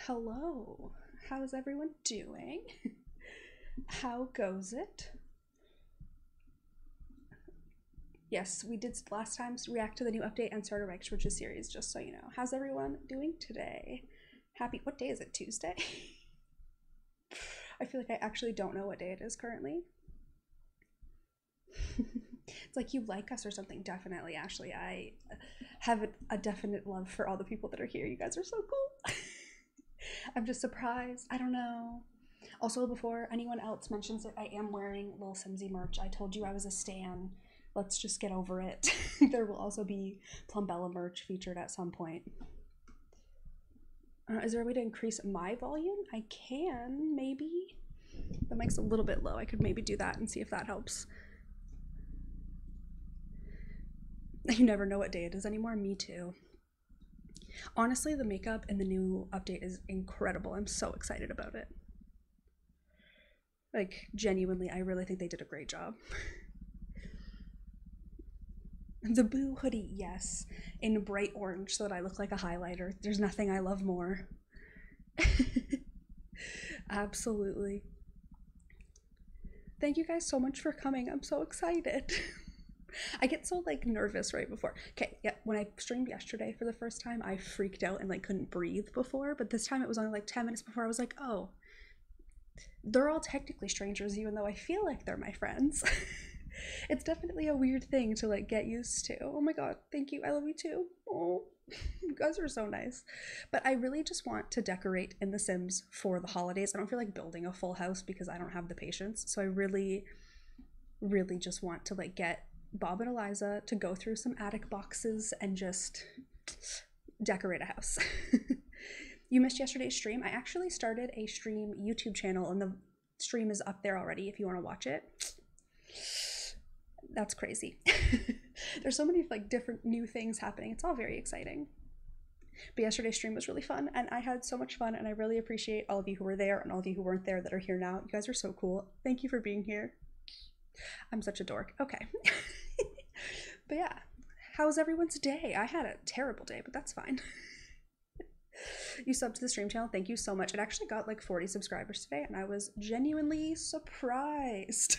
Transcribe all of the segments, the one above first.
Hello. How's everyone doing? How goes it? Yes, we did last time react to the new update and start a Reich Schwartz's series, just so you know. How's everyone doing today? What day is it? Tuesday? I feel like I actually don't know what day it is currently. It's like you like us or something. Definitely, Ashley. I have a definite love for all the people that are here. You guys are so cool. I'm just surprised. I don't know. Also, before anyone else mentions it, I am wearing Lil Simsy merch. I told you I was a stan. Let's just get over it. There will also be Plumbella merch featured at some point. Is there a way to increase my volume? I can, maybe. The mic's a little bit low. I could maybe do that and see if that helps. You never know what day it is anymore. Me too. Honestly, the makeup in the new update is incredible. I'm so excited about it. Like, genuinely, I really think they did a great job. The Boo hoodie, yes, in bright orange so that I look like a highlighter. There's nothing I love more. Absolutely. Thank you guys so much for coming. I'm so excited. I get so like nervous right before. Okay, yeah, when I streamed yesterday for the first time, I freaked out and like couldn't breathe before, but this time it was only like 10 minutes before I was like, oh, they're all technically strangers even though I feel like they're my friends. It's definitely a weird thing to like get used to. Oh my god, thank you. I love you too. Oh, you guys are so nice. But I really just want to decorate in The Sims for the holidays. I don't feel like building a full house because I don't have the patience. So I really just want to like get Bob and Eliza to go through some attic boxes and just decorate a house. You missed yesterday's stream. I actually started a stream YouTube channel and the stream is up there already if you want to watch it. That's crazy. There's so many like different new things happening. It's all very exciting. But yesterday's stream was really fun and I had so much fun and I really appreciate all of you who were there and all of you who weren't there that are here now. You guys are so cool. Thank you for being here. I'm such a dork. Okay. But yeah, how was everyone's day? I had a terrible day, but that's fine. You subbed to the stream channel. Thank you so much. It actually got like 40 subscribers today and I was genuinely surprised.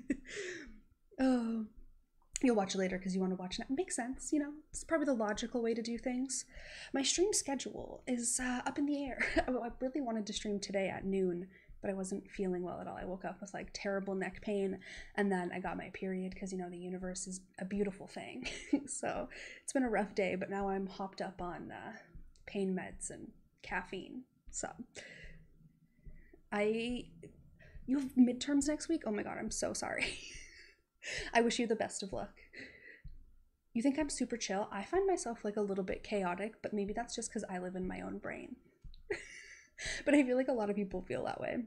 Oh, you'll watch it later because you want to watch it. It makes sense, you know. It's probably the logical way to do things. My stream schedule is up in the air. I really wanted to stream today at noon, but I wasn't feeling well at all. I woke up with like terrible neck pain and then I got my period because, you know, the universe is a beautiful thing. So it's been a rough day, but now I'm hopped up on pain meds and caffeine. So you have midterms next week? Oh my god, I'm so sorry. I wish you the best of luck. You think I'm super chill? I find myself like a little bit chaotic, but maybe that's just because I live in my own brain. But I feel like a lot of people feel that way.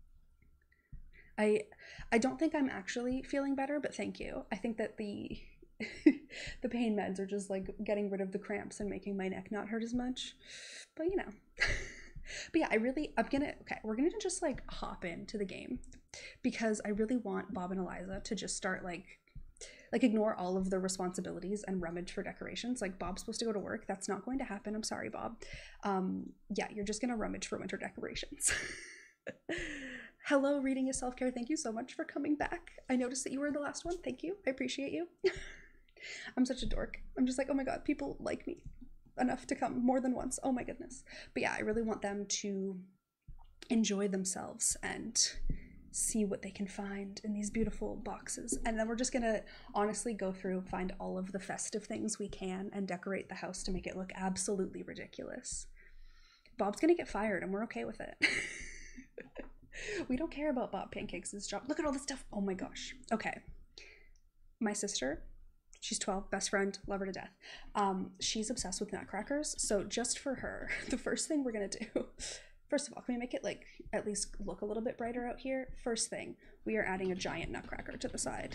I don't think I'm actually feeling better, but thank you. I think that the the pain meds are just like getting rid of the cramps and making my neck not hurt as much. But you know. But yeah, we're gonna just like hop into the game because I really want Bob and Eliza to just start like ignore all of the responsibilities and rummage for decorations. Like Bob's supposed to go to work. That's not going to happen. I'm sorry, Bob. Yeah, you're just gonna rummage for winter decorations. Hello, Reading is Self-Care. Thank you so much for coming back. I noticed that you were the last one. Thank you. I appreciate you. I'm such a dork. I'm just like, oh my god, people like me enough to come more than once. Oh my goodness. But yeah, I really want them to enjoy themselves and see what they can find in these beautiful boxes. And then we're just gonna honestly go through, find all of the festive things we can and decorate the house to make it look absolutely ridiculous. Bob's gonna get fired and we're okay with it. We don't care about Bob Pancakes' job. Look at all this stuff. Oh my gosh. Okay. My sister, she's 12, best friend, love her to death. She's obsessed with nutcrackers. So just for her, the first thing we're gonna do, first of all, can we make it like at least look a little bit brighter out here? First thing, we are adding a giant nutcracker to the side.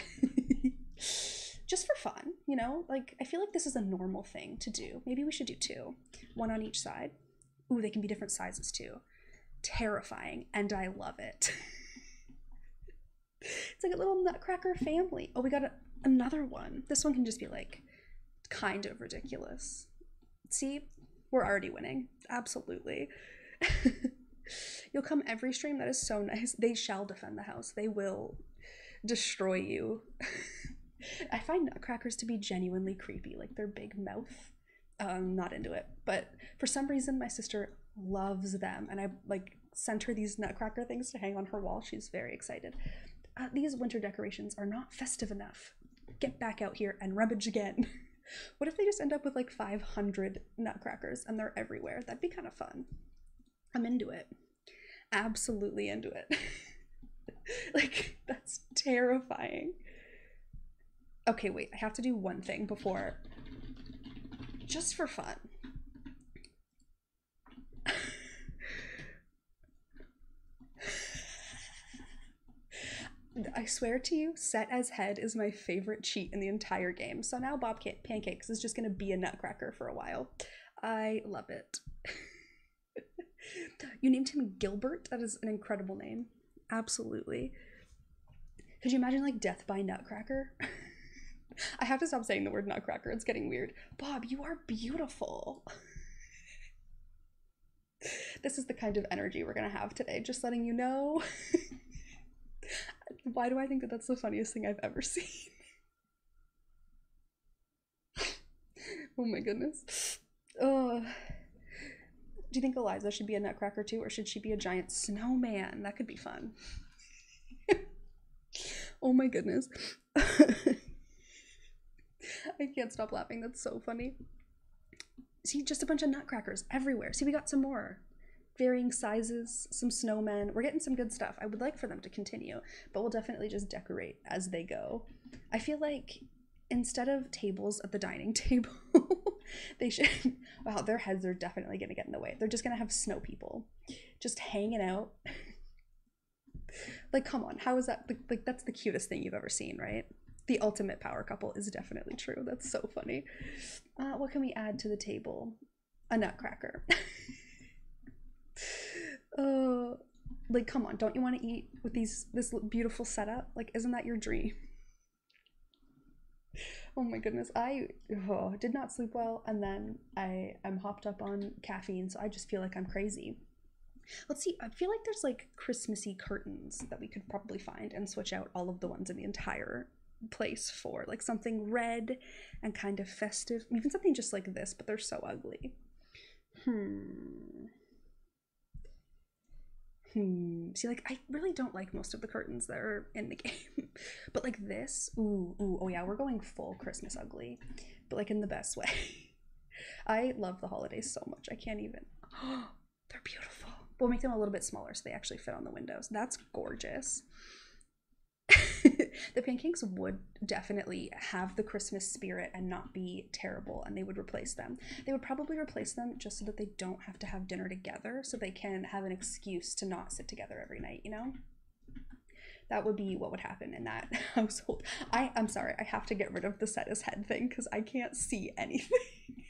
Just for fun, you know? Like, I feel like this is a normal thing to do. Maybe we should do two, one on each side. Ooh, they can be different sizes too. Terrifying, and I love it. It's like a little nutcracker family. Oh, we got another one. This one can just be like kind of ridiculous. See, we're already winning. Absolutely. You'll come every stream. That is so nice. They shall defend the house. They will destroy you. I find nutcrackers to be genuinely creepy, like their big mouth. Not into it, but for some reason my sister loves them, and I like sent her these nutcracker things to hang on her wall. She's very excited. These winter decorations are not festive enough. Get back out here and rummage again. What if they just end up with like 500 nutcrackers and they're everywhere? That'd be kind of fun. I'm into it. Absolutely into it. Like, that's terrifying. Okay, wait, I have to do one thing before, just for fun. I swear to you, set as head is my favorite cheat in the entire game. So now Bob Pancakes is just gonna be a nutcracker for a while. I love it. You named him Gilbert? That is an incredible name. Absolutely. Could you imagine like death by nutcracker? I have to stop saying the word nutcracker. It's getting weird. Bob, you are beautiful. This is the kind of energy we're gonna have today. Just letting you know. Why do I think that that's the funniest thing I've ever seen? Oh my goodness. Do you think Eliza should be a nutcracker too, or should she be a giant snowman? That could be fun. Oh my goodness. I can't stop laughing. That's so funny. See, just a bunch of nutcrackers everywhere. See, we got some more. Varying sizes, some snowmen. We're getting some good stuff. I would like for them to continue, but we'll definitely just decorate as they go. I feel like instead of tables at the dining table, they should, wow, their heads are definitely gonna get in the way. They're just gonna have snow people just hanging out. Like, come on, how is that? Like, that's the cutest thing you've ever seen, right? The ultimate power couple is definitely true. That's so funny. What can we add to the table? A nutcracker. Like, come on, don't you want to eat with this beautiful setup? Like, isn't that your dream? Oh my goodness, I did not sleep well, and then I'm hopped up on caffeine, so I just feel like I'm crazy. Let's see, I feel like there's like Christmassy curtains that we could probably find and switch out all of the ones in the entire place for, like something red and kind of festive, even something just like this, but they're so ugly. See, like, I really don't like most of the curtains that are in the game. But like this, ooh, oh yeah, we're going full Christmas ugly, but like in the best way. I love the holidays so much. I can't even. Oh, they're beautiful. We'll make them a little bit smaller so they actually fit on the windows. That's gorgeous. The pancakes would definitely have the Christmas spirit and not be terrible, and they would replace them. They would probably replace them just so that they don't have to have dinner together, so they can have an excuse to not sit together every night, you know? That would be what would happen in that household. I'm sorry, I have to get rid of the set as head thing because I can't see anything.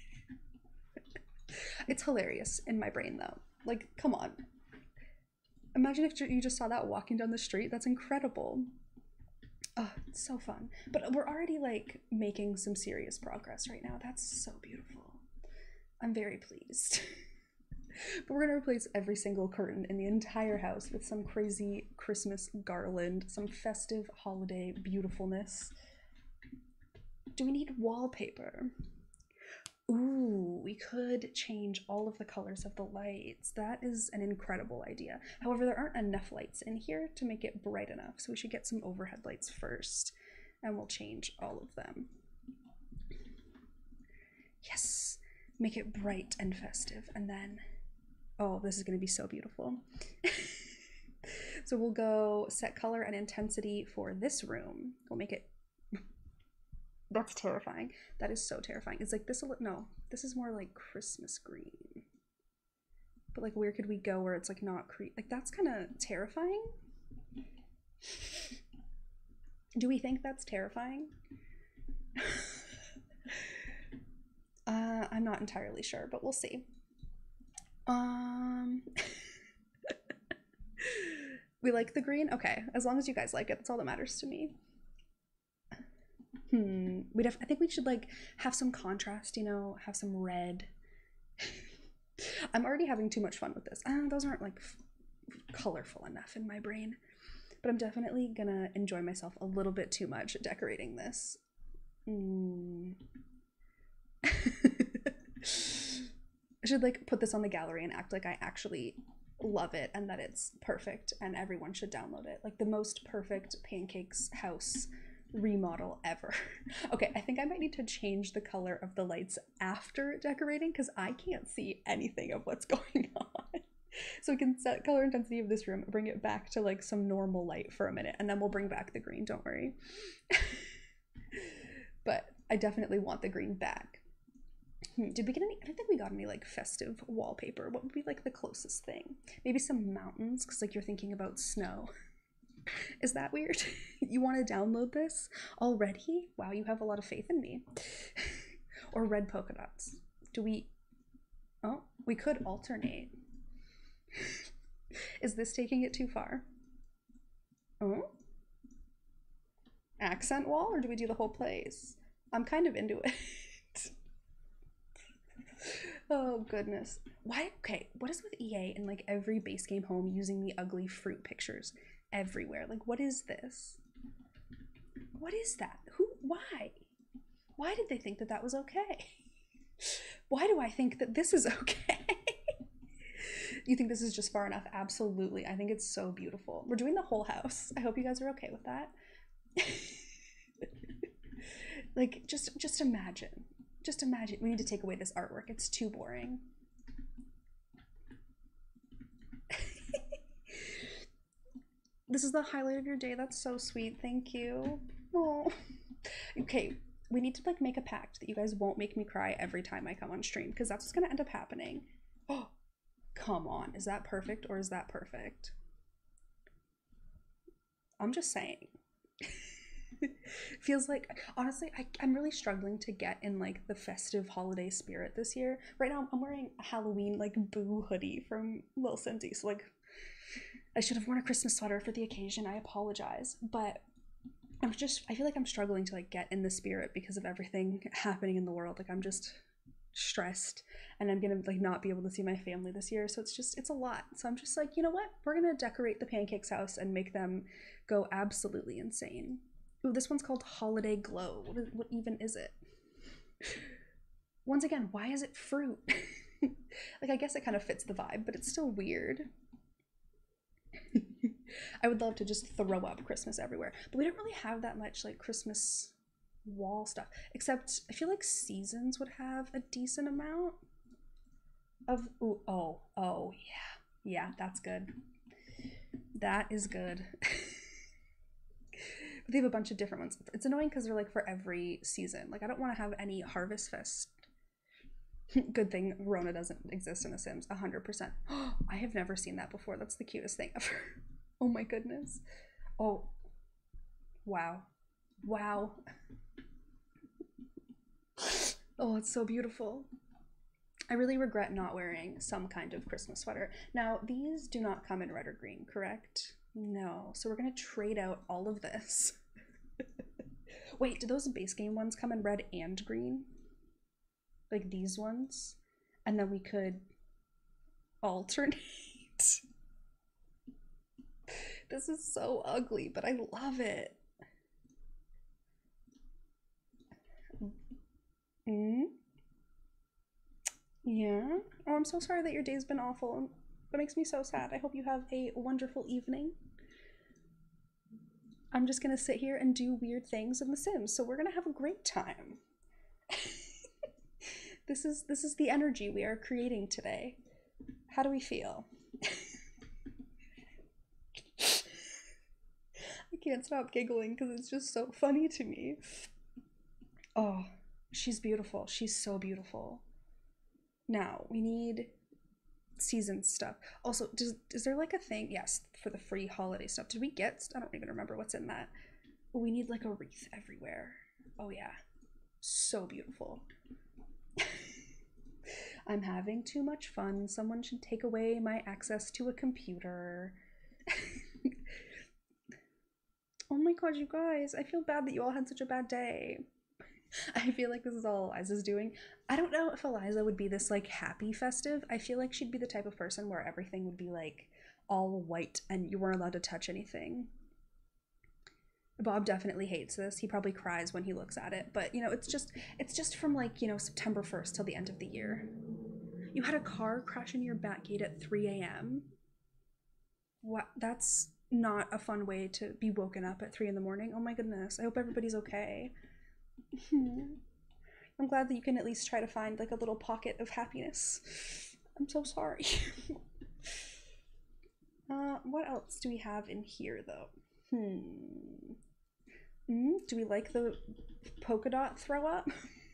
It's hilarious in my brain though. Like, come on. Imagine if you just saw that walking down the street. That's incredible. Oh, it's so fun. But we're already like making some serious progress right now. That's so beautiful. I'm very pleased. But we're gonna replace every single curtain in the entire house with some crazy Christmas garland, some festive holiday beautifulness. Do we need wallpaper? Ooh, we could change all of the colors of the lights. That is an incredible idea. However, there aren't enough lights in here to make it bright enough, so we should get some overhead lights first, and we'll change all of them. Yes, make it bright and festive, and then, oh, this is going to be so beautiful. So we'll go set color and intensity for this room. We'll make it. That's terrifying. That is so terrifying. It's like this, no, this is more like Christmas green. But like, where could we go where it's like not like that's kind of terrifying? Do we think that's terrifying? I'm not entirely sure, but we'll see. We like the green? Okay, as long as you guys like it, that's all that matters to me. I think we should like have some contrast, you know, have some red. I'm already having too much fun with this. Those aren't like colorful enough in my brain, but I'm definitely gonna enjoy myself a little bit too much decorating this. I should like put this on the gallery and act like I actually love it and that it's perfect and everyone should download it. Like the most perfect pancakes house remodel ever. Okay, I think I might need to change the color of the lights after decorating because I can't see anything of what's going on. So we can set color intensity of this room, bring it back to like some normal light for a minute, and then we'll bring back the green, don't worry. But I definitely want the green back. Did we get any? I don't think we got any like festive wallpaper. What would be like the closest thing? Maybe some mountains, because like you're thinking about snow. Is that weird? You want to download this already? Wow, you have a lot of faith in me. Or red polka dots. Do we? Oh, we could alternate. Is this taking it too far? Oh? Accent wall, or do we do the whole place? I'm kind of into it. Oh goodness. Why? Okay, what is with EA and like every base game home using the ugly fruit pictures everywhere? Like, what is this? What is that? Who? Why? Why did they think that that was okay? Why do I think that this is okay? You think this is just far enough? Absolutely. I think it's so beautiful. We're doing the whole house. I hope you guys are okay with that. Like, just imagine. Just imagine. We need to take away this artwork. It's too boring. This is the highlight of your day. That's so sweet. Thank you. Oh. Okay, we need to like make a pact that you guys won't make me cry every time I come on stream because that's what's gonna end up happening. Oh, come on. Is that perfect or is that perfect? I'm just saying. Feels like, honestly, I'm really struggling to get in like the festive holiday spirit this year. Right now I'm wearing a Halloween like boo hoodie from Lil Cindy, so like I should have worn a Christmas sweater for the occasion. I apologize, but I feel like I'm struggling to like get in the spirit because of everything happening in the world. Like I'm just stressed and I'm gonna like not be able to see my family this year, so it's a lot. So I'm just like, you know what, we're gonna decorate the pancakes house and make them go absolutely insane. Ooh, this one's called Holiday Glow. What even is it? Once again, why is it fruit? Like I guess it kind of fits the vibe, but it's still weird. I would love to just throw up Christmas everywhere, but we don't really have that much like Christmas wall stuff, except I feel like Seasons would have a decent amount of, ooh, oh yeah, that's good. That is good. But they have a bunch of different ones. It's annoying because they're like for every season. Like I don't want to have any Harvest Fest. Good thing Rona doesn't exist in The Sims. 100%. I have never seen that before. That's the cutest thing ever. Oh my goodness. Oh, wow. Wow. Oh, it's so beautiful. I really regret not wearing some kind of Christmas sweater. Now, these do not come in red or green, correct? No. So we're going to trade out all of this. Wait, do those base game ones come in red and green? Like these ones? And then we could alternate. This is so ugly, but I love it. Yeah. Oh, I'm so sorry that your day's been awful. That makes me so sad. I hope you have a wonderful evening. I'm just gonna sit here and do weird things in The Sims, so we're gonna have a great time. This is the energy we are creating today. How do we feel? I can't stop giggling because it's just so funny to me. Oh, she's beautiful. She's so beautiful. Now we need season stuff. Also, is there like a thing? Yes, for the free holiday stuff. Did we get? I don't even remember what's in that. We need like a wreath everywhere. Oh yeah, so beautiful. I'm having too much fun. Someone should take away my access to a computer. Oh my god, you guys, I feel bad that you all had such a bad day. I feel like this is all Eliza's doing. I don't know if Eliza would be this like happy festive. I feel like she'd be the type of person where everything would be like all white and you weren't allowed to touch anything. Bob definitely hates this. He probably cries when he looks at it, but you know, it's just from like, you know, September 1st till the end of the year. You had a car crash into your back gate at 3 a.m. What? That's not a fun way to be woken up at 3 in the morning. Oh my goodness. I hope everybody's okay. I'm glad that you can at least try to find like a little pocket of happiness. I'm so sorry. What else do we have in here though? Do we like the polka dot throw up?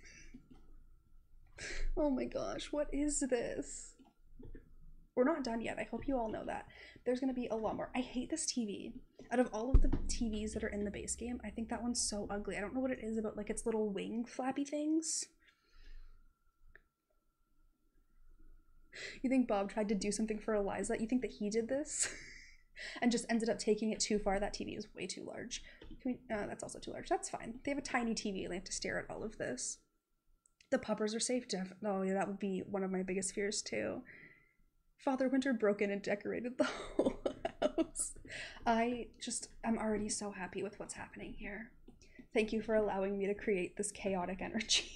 Oh my gosh, what is this? We're not done yet. I hope you all know that. There's gonna be a lot more. I hate this TV. Out of all of the TVs that are in the base game, I think that one's so ugly. I don't know what it is about like its little wing flappy things. You think Bob tried to do something for Eliza? You think that he did this? And just ended up taking it too far? That TV is way too large. That's also too large. That's fine. They have a tiny TV and they have to stare at all of this. The puppers are safe. Oh yeah, that would be one of my biggest fears too. Father Winter broke in and decorated the whole house. I'm already so happy with what's happening here. Thank you for allowing me to create this chaotic energy.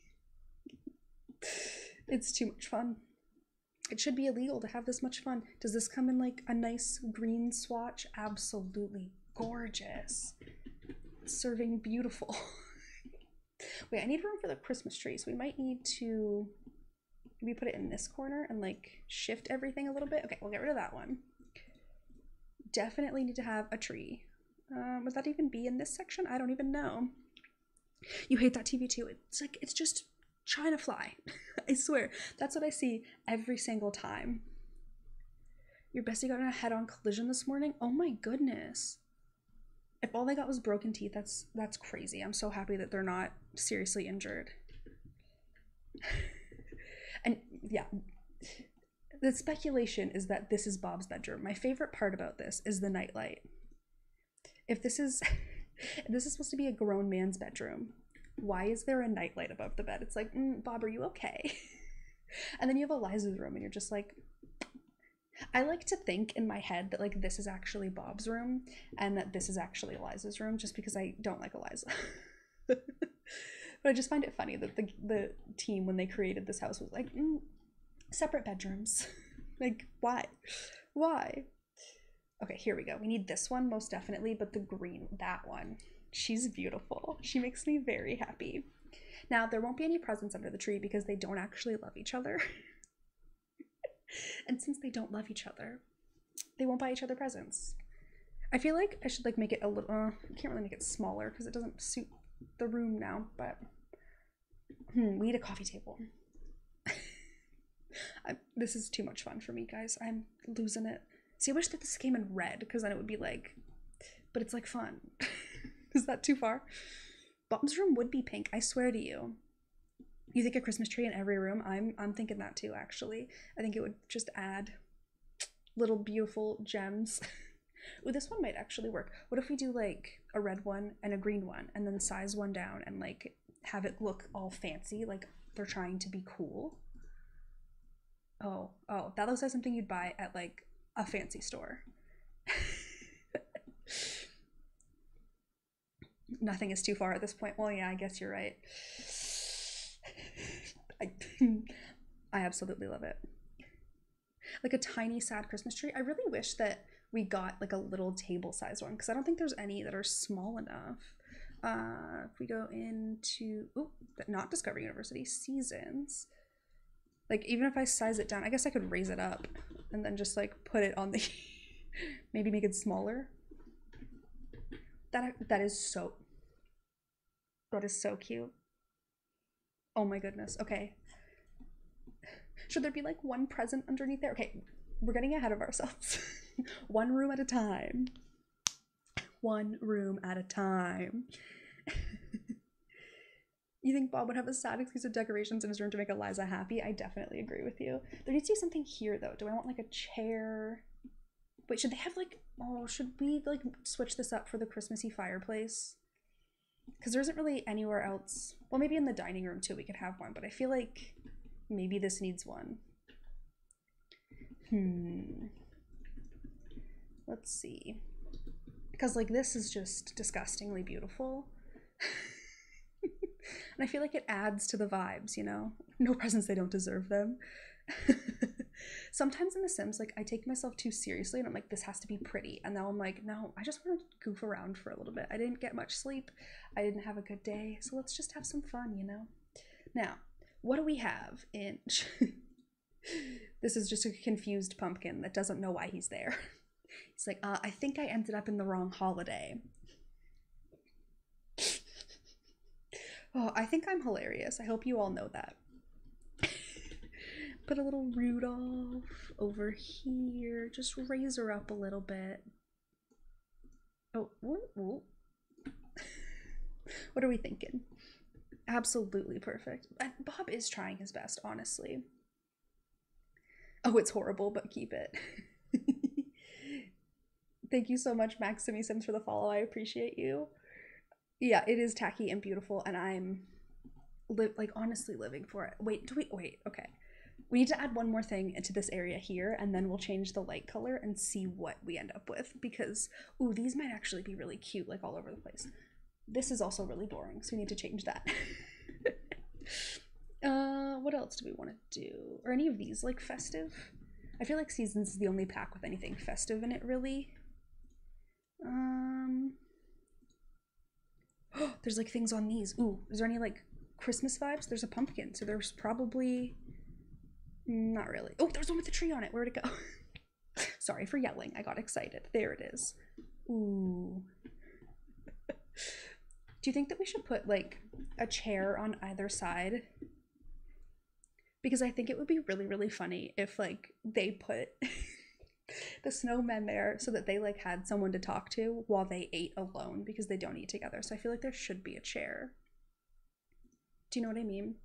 It's too much fun. It should be illegal to have this much fun. Does this come in like a nice green swatch? Absolutely gorgeous. Serving beautiful. Wait, I need room for the Christmas tree, so we might need to maybe put it in this corner and like shift everything a little bit. Okay, we'll get rid of that one. Definitely need to have a tree. Would that even be in this section? I don't even know. You hate that TV too. It's like, it's just trying to fly. I swear, that's what I see every single time. Your bestie got in a head-on collision this morning? Oh my goodness. If all they got was broken teeth, that's crazy. I'm so happy that they're not seriously injured. And yeah, the speculation is that this is Bob's bedroom. My favorite part about this is the nightlight. If this is supposed to be a grown man's bedroom, why is there a nightlight above the bed? It's like, Bob, are you okay? And then you have Eliza's room and you're just like, I like to think in my head that like this is actually Bob's room and that this is actually Eliza's room, just because I don't like Eliza. But I just find it funny that the team, when they created this house, was like, separate bedrooms. Like, why? Why? Okay, here we go. We need this one most definitely, but the green, that one. She's beautiful. She makes me very happy. Now, there won't be any presents under the tree because they don't actually love each other. And since they don't love each other, they won't buy each other presents. I feel like I should like make it a little, I can't really make it smaller because it doesn't suit the room now, but we need a coffee table. This is too much fun for me, guys. I'm losing it. See, I wish that this came in red because then it would be like, but it's like fun. Is that too far? Bob's room would be pink, I swear to you. You think a Christmas tree in every room? I'm thinking that too, actually. I think it would just add little beautiful gems. Ooh, this one might actually work. What if we do like a red one and a green one and then size one down and like have it look all fancy, like they're trying to be cool? Oh, that looks like something you'd buy at like a fancy store. Nothing is too far at this point. Well, yeah, I guess you're right. I absolutely love it. Like a tiny sad Christmas tree. I really wish that we got like a little table size one because I don't think there's any that are small enough. If we go into, not Discovery University, Seasons. Like even if I size it down, I guess I could raise it up and then just like put it on the, maybe make it smaller. That is so cute. Oh my goodness. Okay. Should there be like one present underneath there? Okay, we're getting ahead of ourselves. One room at a time. One room at a time. You think Bob would have a sad excuse of decorations in his room to make Eliza happy? I definitely agree with you. There needs to be something here though. Do I want like a chair? Wait, should they have like, should we like switch this up for the Christmassy fireplace? Because there isn't really anywhere else. Well, maybe in the dining room too we could have one, but I feel like maybe this needs one. Let's see. Because like this is just disgustingly beautiful. And I feel like it adds to the vibes, you know? No presents, they don't deserve them. Sometimes in The Sims, like I take myself too seriously and I'm like, this has to be pretty. And now I'm like, no, I just want to goof around for a little bit. I didn't get much sleep. I didn't have a good day. So let's just have some fun, you know? Now, what do we have in... This is just a confused pumpkin that doesn't know why he's there. He's like, I think I ended up in the wrong holiday. Oh, I think I'm hilarious. I hope you all know that. Put a little Rudolph over here. Just raise her up a little bit. Oh, ooh. What are we thinking? Absolutely perfect. Bob is trying his best, honestly. Oh, it's horrible, but keep it. Thank you so much, Maximi Sims, for the follow. I appreciate you. Yeah, it is tacky and beautiful, and I'm like honestly living for it. Wait, okay. We need to add one more thing into this area here, and then we'll change the light color and see what we end up with, because ooh, these might actually be really cute, like all over the place. This is also really boring, so we need to change that. What else do we want to do? Are any of these like festive? I feel like Seasons is the only pack with anything festive in it, really. There's like things on these. Ooh, is there any like Christmas vibes? There's a pumpkin, so there's probably not really. Oh, there's one with a tree on it. Where'd it go? Sorry for yelling. I got excited. There it is. Ooh. Do you think that we should put like a chair on either side? Because I think it would be really, really funny if like they put the snowmen there so that they like had someone to talk to while they ate alone, because they don't eat together. So I feel like there should be a chair. Do you know what I mean?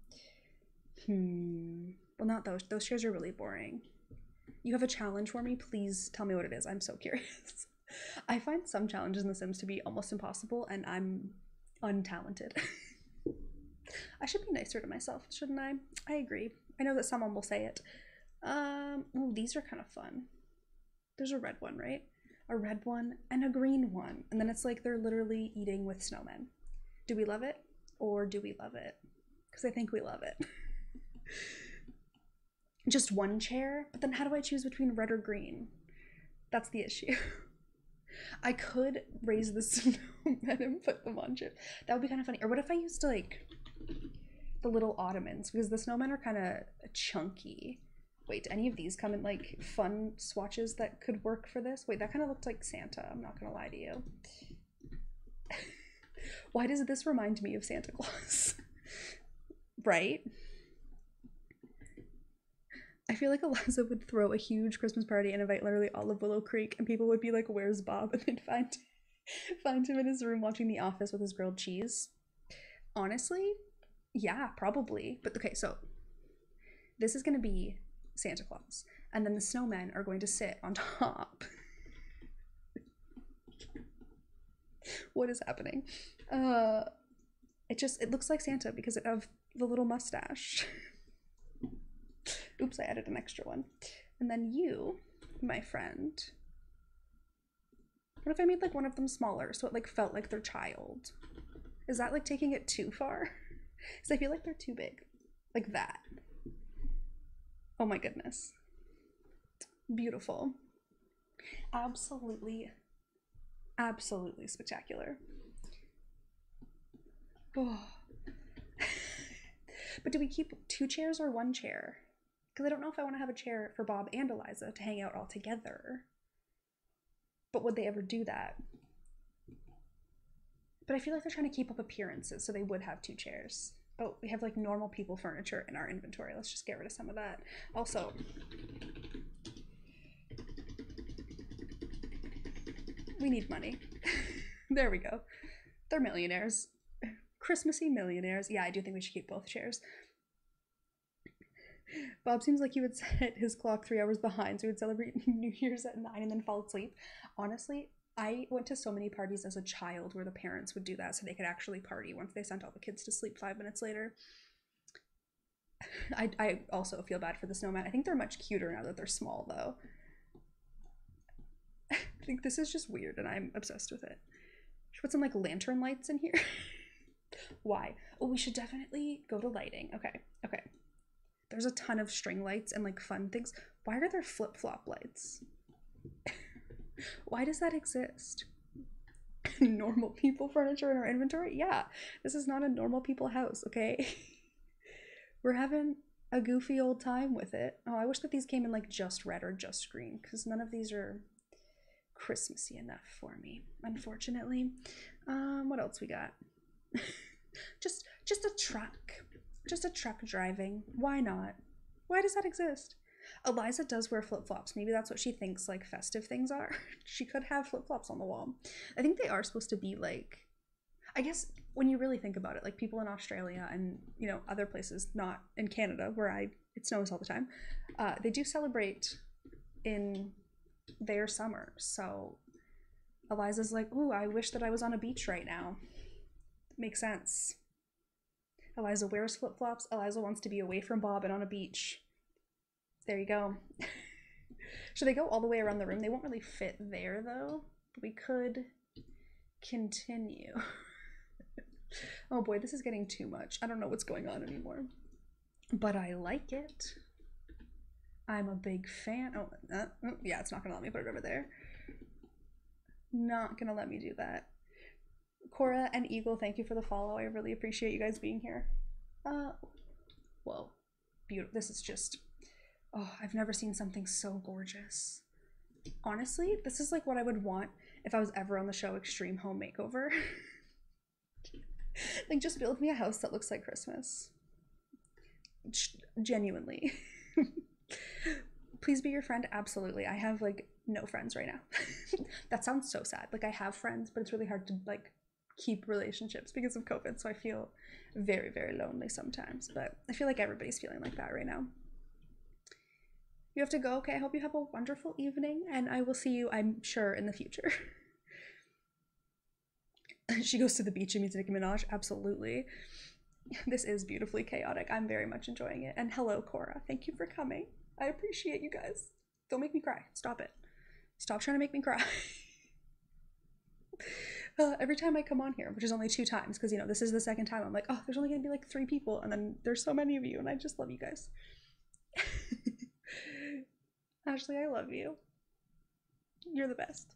Well, not those. Those chairs are really boring. You have a challenge for me? Please tell me what it is. I'm so curious. I find some challenges in The Sims to be almost impossible, and I'm untalented. I should be nicer to myself, shouldn't I? I agree. I know that someone will say it. Oh, these are kind of fun. There's a red one, right? A red one and a green one. And then it's like they're literally eating with snowmen. Do we love it? Or do we love it? Because I think we love it. Just one chair? But then how do I choose between red or green? That's the issue. I could raise the snowmen and put them on chips. That would be kind of funny. Or what if I used like the little ottomans? Because the snowmen are kind of chunky. Wait, do any of these come in like fun swatches that could work for this? Wait, that kind of looked like Santa. I'm not gonna lie to you. Why does this remind me of Santa Claus? Right? I feel like Eliza would throw a huge Christmas party and invite literally all of Willow Creek, and people would be like, where's Bob? And they'd find him in his room watching The Office with his grilled cheese. Honestly, yeah, probably. But okay, so this is gonna be Santa Claus, and then the snowmen are going to sit on top. What is happening? It looks like Santa because of the little mustache. Oops, I added an extra one. And then you, my friend, what if I made like one of them smaller so it like felt like their child? Is that like taking it too far? Because I feel like they're too big. Like that. Oh my goodness. Beautiful. Absolutely, absolutely spectacular. Oh. But do we keep 2 chairs or 1 chair? Because I don't know if I want to have a chair for Bob and Eliza to hang out all together. But would they ever do that? But I feel like they're trying to keep up appearances, so they would have 2 chairs. Oh, we have like normal people furniture in our inventory. Let's just get rid of some of that. Also, we need money. There we go. They're millionaires. Christmassy millionaires. Yeah, I do think we should keep both chairs. Bob seems like he would set his clock 3 hours behind, so he would celebrate New Year's at 9 and then fall asleep. Honestly, I went to so many parties as a child where the parents would do that so they could actually party once they sent all the kids to sleep 5 minutes later. I also feel bad for the snowman. I think they're much cuter now that they're small, though. I think this is just weird, and I'm obsessed with it. Should put some like lantern lights in here. Why? Oh, we should definitely go to lighting. Okay, okay. There's a ton of string lights and like fun things. Why are there flip-flop lights? Why does that exist? Normal people furniture in our inventory? Yeah, this is not a normal people house, okay? We're having a goofy old time with it. Oh, I wish that these came in like just red or just green, because none of these are Christmassy enough for me, unfortunately. What else we got? just a truck. Just a truck driving. Why not? Why does that exist? Eliza does wear flip-flops. Maybe that's what she thinks like festive things are. She could have flip-flops on the wall. I think they are supposed to be like, I guess when you really think about it, like people in Australia and, you know, other places, not in Canada where it snows all the time, they do celebrate in their summer. So Eliza's like, ooh, I wish that I was on a beach right now. Makes sense. Eliza wears flip-flops. Eliza wants to be away from Bob and on a beach. There you go. Should they go all the way around the room? They won't really fit there though. We could continue. Oh boy, this is getting too much. I don't know what's going on anymore. But I like it. I'm a big fan. Oh, yeah, it's not gonna let me put it over there. Not gonna let me do that. Cora and Eagle, thank you for the follow. I really appreciate you guys being here. Whoa. Beautiful. This is just, oh, I've never seen something so gorgeous. Honestly, this is like what I would want if I was ever on the show Extreme Home Makeover. Like, just build me a house that looks like Christmas. Genuinely. Please be your friend. Absolutely. I have like no friends right now. That sounds so sad. Like I have friends, but it's really hard to like keep relationships because of COVID. So I feel very, very lonely sometimes, but I feel like everybody's feeling like that right now. You have to go. Okay. I hope you have a wonderful evening and I will see you, I'm sure, in the future. She goes to the beach and meets Nicki Minaj. Absolutely. This is beautifully chaotic. I'm very much enjoying it. And hello, Cora. Thank you for coming. I appreciate you guys. Don't make me cry. Stop it. Stop trying to make me cry. Every time I come on here, which is only 2 times, because, you know, this is the second time, I'm like, oh, there's only going to be like 3 people. And then there's so many of you, and I just love you guys. Ashley, I love you. You're the best.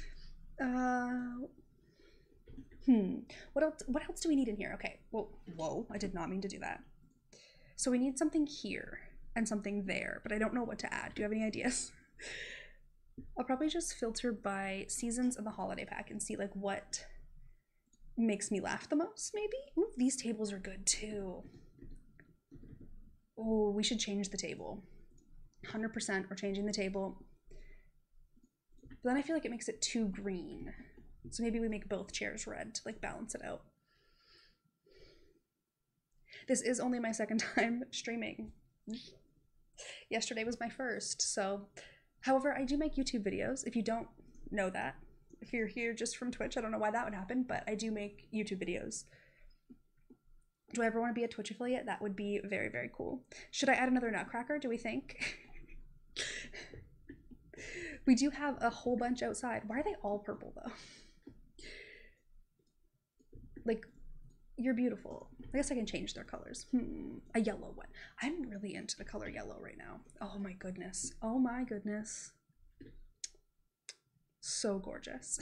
What else do we need in here? Okay. Whoa, I did not mean to do that. So we need something here and something there, but I don't know what to add. Do you have any ideas? I'll probably just filter by seasons and the holiday pack and see like what makes me laugh the most, maybe? Ooh, these tables are good too. Oh, we should change the table. 100% we're changing the table. But then I feel like it makes it too green. So maybe we make both chairs red to like balance it out. This is only my second time streaming. Yesterday was my first, so. However, I do make YouTube videos, if you don't know that. If you're here just from Twitch, I don't know why that would happen, but I do make YouTube videos. Do I ever want to be a Twitch affiliate? That would be very, very cool. Should I add another nutcracker, do we think? We do have a whole bunch outside. Why are they all purple, though? Like, you're beautiful. I guess I can change their colors. A yellow one. I'm really into the color yellow right now. Oh my goodness. Oh my goodness. So gorgeous.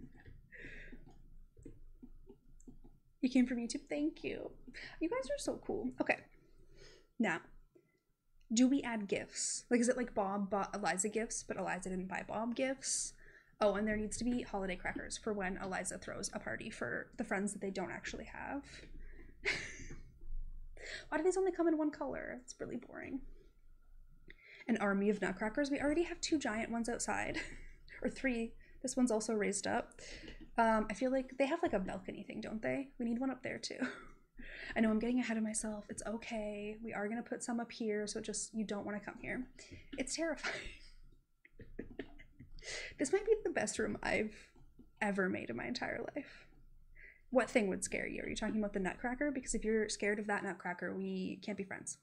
You came from YouTube. Thank you. You guys are so cool. Okay. Now, do we add gifts? Like, is it like Bob bought Eliza gifts, but Eliza didn't buy Bob gifts? Oh, and there needs to be holiday crackers for when Eliza throws a party for the friends that they don't actually have. Why do these only come in one color? It's really boring. An army of nutcrackers. We already have 2 giant ones outside. Or 3. This one's also raised up. I feel like they have like a balcony thing, don't they? We need one up there too. I know I'm getting ahead of myself. It's okay. We are gonna put some up here, so just you don't want to come here. It's terrifying. This might be the best room I've ever made in my entire life. What thing would scare you? Are you talking about the nutcracker? Because if you're scared of that nutcracker, we can't be friends.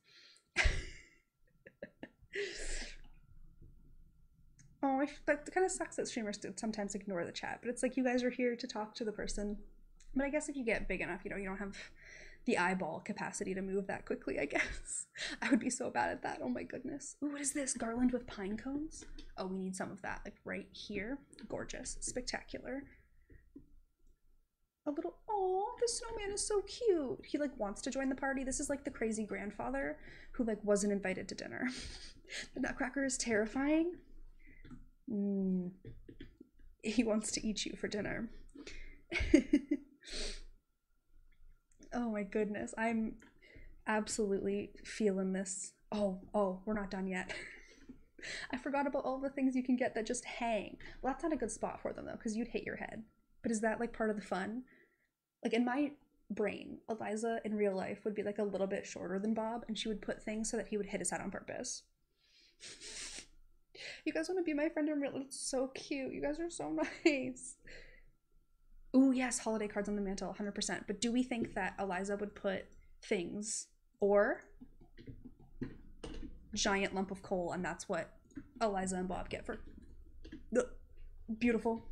Oh, that kind of sucks that streamers sometimes ignore the chat, but it's like you guys are here to talk to the person. But I guess if you get big enough, you know, you don't have the eyeball capacity to move that quickly, I guess. I would be so bad at that. Oh my goodness. Ooh, what is this? Garland with pine cones? Oh, we need some of that, like right here. Gorgeous. Spectacular. A little, oh, the snowman is so cute. He like wants to join the party. This is like the crazy grandfather who like wasn't invited to dinner. The nutcracker is terrifying. He wants to eat you for dinner. Oh my goodness, I'm absolutely feeling this. Oh, we're not done yet. I forgot about all the things you can get that just hang. Well, that's not a good spot for them though, because you'd hit your head. But is that like part of the fun? Like in my brain, Eliza in real life would be like a little bit shorter than Bob, and she would put things so that he would hit his head on purpose. You guys want to be my friend in real life? It's so cute. You guys are so nice. Ooh, yes, holiday cards on the mantle, 100%. But do we think that Eliza would put things or giant lump of coal, and that's what Eliza and Bob get for beautiful.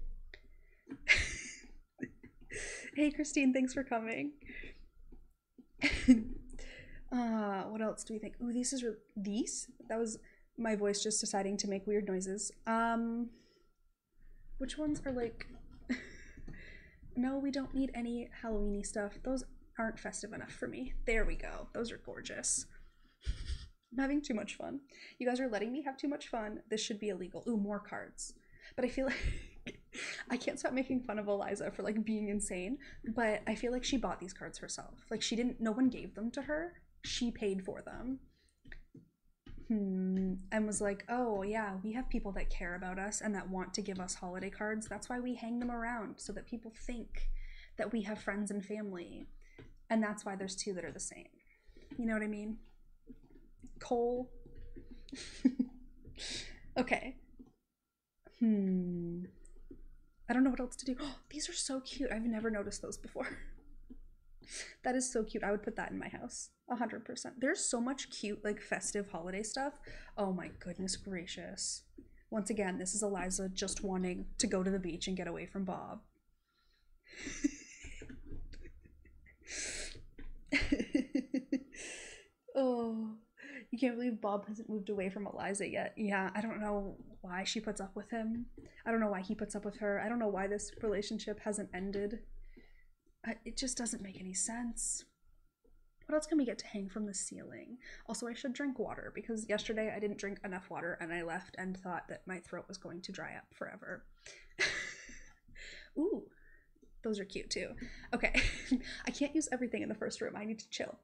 Hey, Christine, thanks for coming. What else do we think? Ooh, these? That was my voice just deciding to make weird noises. Which ones are like... No, we don't need any Halloween-y stuff. Those aren't festive enough for me. There we go. Those are gorgeous. I'm having too much fun. You guys are letting me have too much fun. This should be illegal. Ooh, more cards. But I feel like I can't stop making fun of Eliza for like being insane, but I feel like she bought these cards herself. Like no one gave them to her. She paid for them. And was like, oh yeah, we have people that care about us and that want to give us holiday cards. That's why we hang them around, so that people think that we have friends and family. And that's why there's two that are the same. You know what I mean? Cole. Okay. I don't know what else to do. Oh, these are so cute. I've never noticed those before. That is so cute. I would put that in my house. 100%. There's so much cute, like, festive holiday stuff. Oh my goodness gracious. Once again, this is Eliza just wanting to go to the beach and get away from Bob. Oh, you can't believe Bob hasn't moved away from Eliza yet. Yeah, I don't know why she puts up with him. I don't know why he puts up with her. I don't know why this relationship hasn't ended. It just doesn't make any sense. What else can we get to hang from the ceiling? Also, I should drink water because yesterday I didn't drink enough water and I left and thought that my throat was going to dry up forever. Ooh, those are cute too. Okay, I can't use everything in the first room. I need to chill.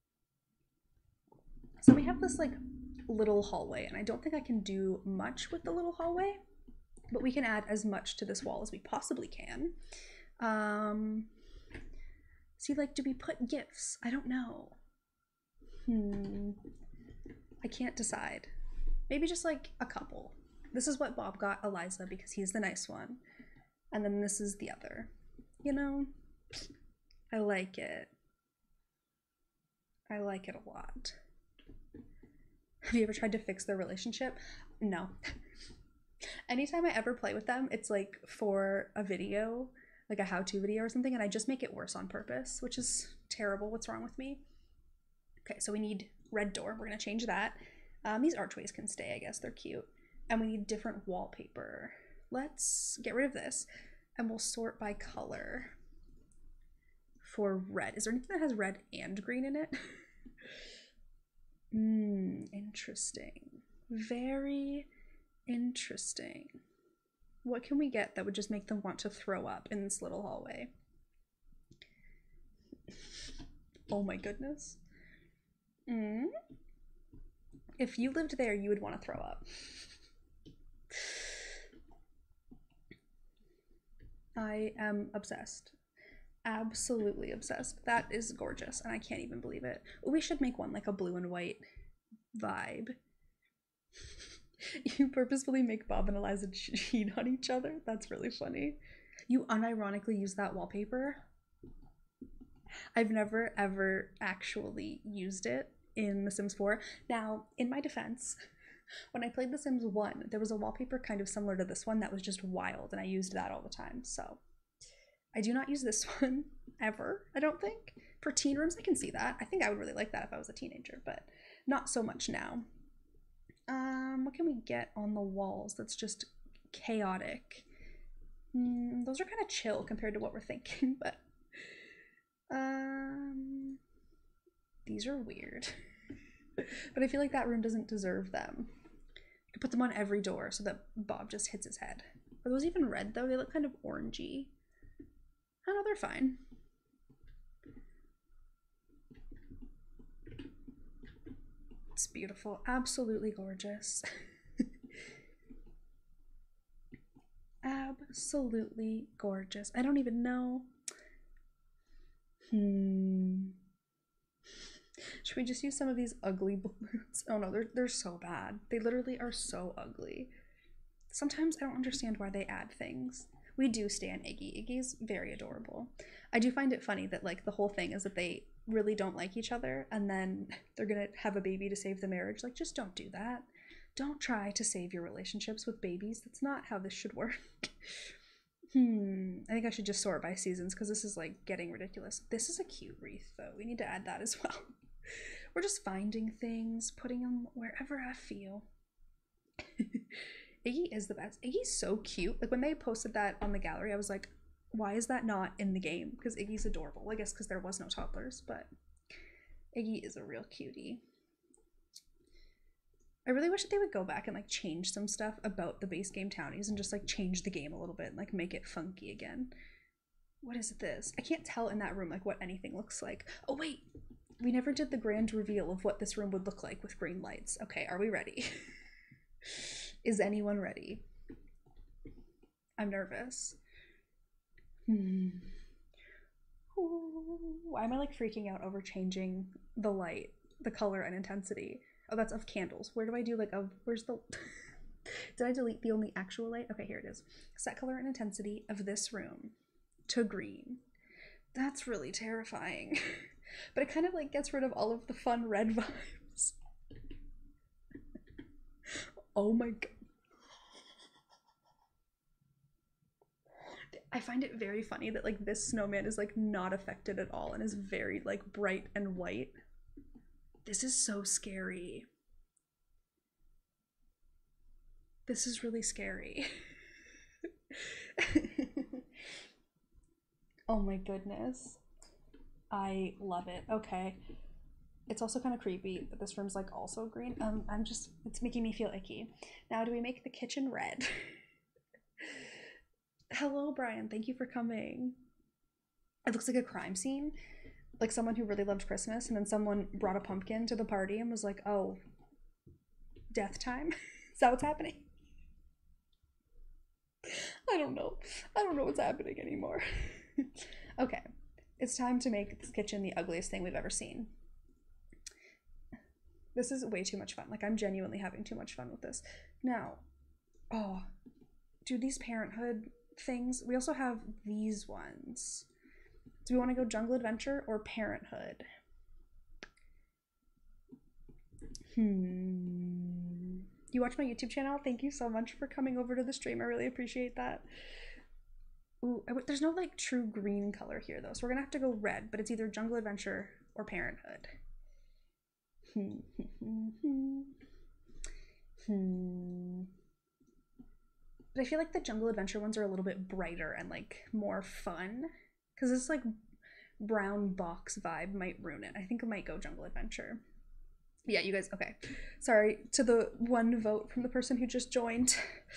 So we have this like little hallway, and I don't think I can do much with the little hallway, but we can add as much to this wall as we possibly can. See, like, do we put gifts? I don't know. I can't decide. Maybe just like a couple. This is what Bob got Eliza because he's the nice one. And then this is the other. You know? I like it. I like it a lot. Have you ever tried to fix their relationship? No. Anytime I ever play with them, it's like for a video, like a how-to video or something, and I just make it worse on purpose, which is terrible. What's wrong with me? Okay, so we need red door. We're gonna change that. These archways can stay, I guess. They're cute. And we need different wallpaper. Let's get rid of this, and we'll sort by color for red. Is there anything that has red and green in it? Interesting. Very interesting. What can we get that would just make them want to throw up in this little hallway? Oh my goodness. If you lived there, you would want to throw up. I am obsessed. Absolutely obsessed. That is gorgeous, and I can't even believe it. We should make one like a blue and white vibe. You purposefully make Bob and Eliza cheat on each other? That's really funny. You unironically use that wallpaper? I've never ever actually used it in The Sims 4. Now, in my defense, when I played The Sims 1, there was a wallpaper kind of similar to this one that was just wild, and I used that all the time. So I do not use this one ever, I don't think. For teen rooms, I can see that. I think I would really like that if I was a teenager, but not so much now. What can we get on the walls that's just chaotic? Those are kind of chill compared to what we're thinking, but these are weird. But I feel like that room doesn't deserve them. You could put them on every door so that Bob just hits his head. Are those even red though? They look kind of orangey. Oh no, they're fine. It's beautiful. Absolutely gorgeous. Absolutely gorgeous. I don't even know. Should we just use some of these ugly balloons? Oh no, they're so bad. They literally are so ugly. Sometimes I don't understand why they add things. We do stan Iggy. Iggy's very adorable. I do find it funny that like the whole thing is that they really don't like each other and then they're gonna have a baby to save the marriage. Like, just don't do that. Don't try to save your relationships with babies. That's not how this should work. I think I should just sort by seasons because this is like getting ridiculous. This is a cute wreath though. We need to add that as well. We're just finding things, putting them wherever I feel. Iggy is the best. Iggy's so cute. Like when they posted that on the gallery, I was like, why is that not in the game? Because Iggy's adorable. I guess because there was no toddlers, but Iggy is a real cutie. I really wish that they would go back and like change some stuff about the base game townies and just like change the game a little bit and like make it funky again. What is this? I can't tell in that room like what anything looks like. Oh wait, we never did the grand reveal of what this room would look like with green lights. Okay, are we ready? Is anyone ready? I'm nervous. Why am I like freaking out over changing the light, the color and intensity? Oh, that's of candles. Where do I do like of, where's the, did I delete the only actual light? Okay, here it is. Set color and intensity of this room to green. That's really terrifying. But it kind of like gets rid of all of the fun red vibes. Oh my god. I find it very funny that like this snowman is like not affected at all and is very like bright and white. This is so scary. This is really scary. Oh my goodness. I love it. Okay. It's also kind of creepy that this room's like also green. It's making me feel icky. Now, do we make the kitchen red? Hello, Brian. Thank you for coming. It looks like a crime scene. Like someone who really loved Christmas and then someone brought a pumpkin to the party and was like, oh, death time? Is that what's happening? I don't know. I don't know what's happening anymore. Okay. It's time to make this kitchen the ugliest thing we've ever seen. This is way too much fun. Like, I'm genuinely having too much fun with this. Now, oh, do these parenthood things. We also have these ones. Do we want to go Jungle Adventure or Parenthood? You watch my YouTube channel? Thank you so much for coming over to the stream. I really appreciate that. Ooh, there's no like true green color here though, so we're gonna have to go red, but it's either Jungle Adventure or Parenthood. But I feel like the Jungle Adventure ones are a little bit brighter and like more fun, because this like brown box vibe might ruin it. I think I might go Jungle Adventure. Yeah, you guys, okay. Sorry to the one vote from the person who just joined.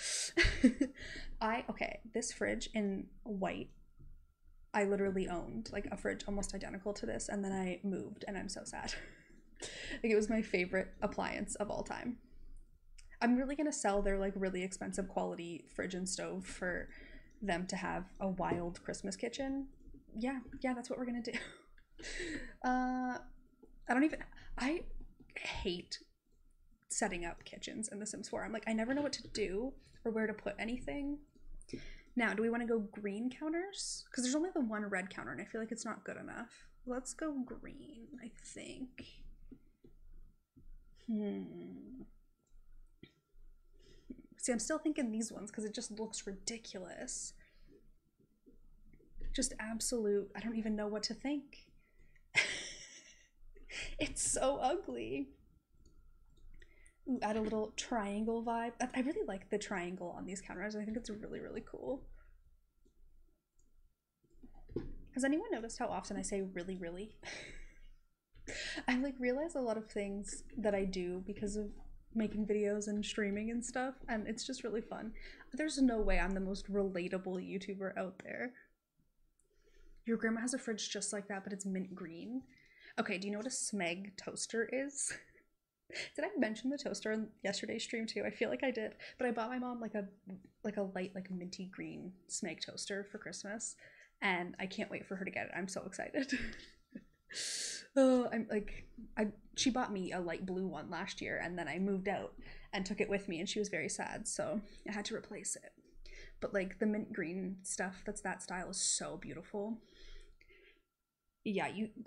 Okay, this fridge in white, I literally owned like a fridge almost identical to this, and then I moved and I'm so sad. Like, it was my favorite appliance of all time. I'm really gonna sell their like really expensive quality fridge and stove for them to have a wild Christmas kitchen. Yeah, that's what we're gonna do. I hate setting up kitchens in The Sims 4. I'm like, I never know what to do or where to put anything. Now, do we want to go green counters? Because there's only the one red counter, and I feel like it's not good enough. Let's go green, I think. See, I'm still thinking these ones because it just looks ridiculous. Just absolute, I don't even know what to think. It's so ugly. Ooh, add a little triangle vibe. I really like the triangle on these counters. I think it's really, really cool. Has anyone noticed how often I say really, really? I like realize a lot of things that I do because of making videos and streaming and stuff, and it's just really fun. There's no way I'm the most relatable YouTuber out there. Your grandma has a fridge just like that, but it's mint green. Okay, do you know what a Smeg toaster is? Did I mention the toaster in yesterday's stream too? I feel like I did, but I bought my mom like a light, like minty green Smeg toaster for Christmas, and I can't wait for her to get it. I'm so excited. Oh, she bought me a light blue one last year, and then I moved out and took it with me, and she was very sad, so I had to replace it. But like the mint green stuff that's that style is so beautiful. Yeah,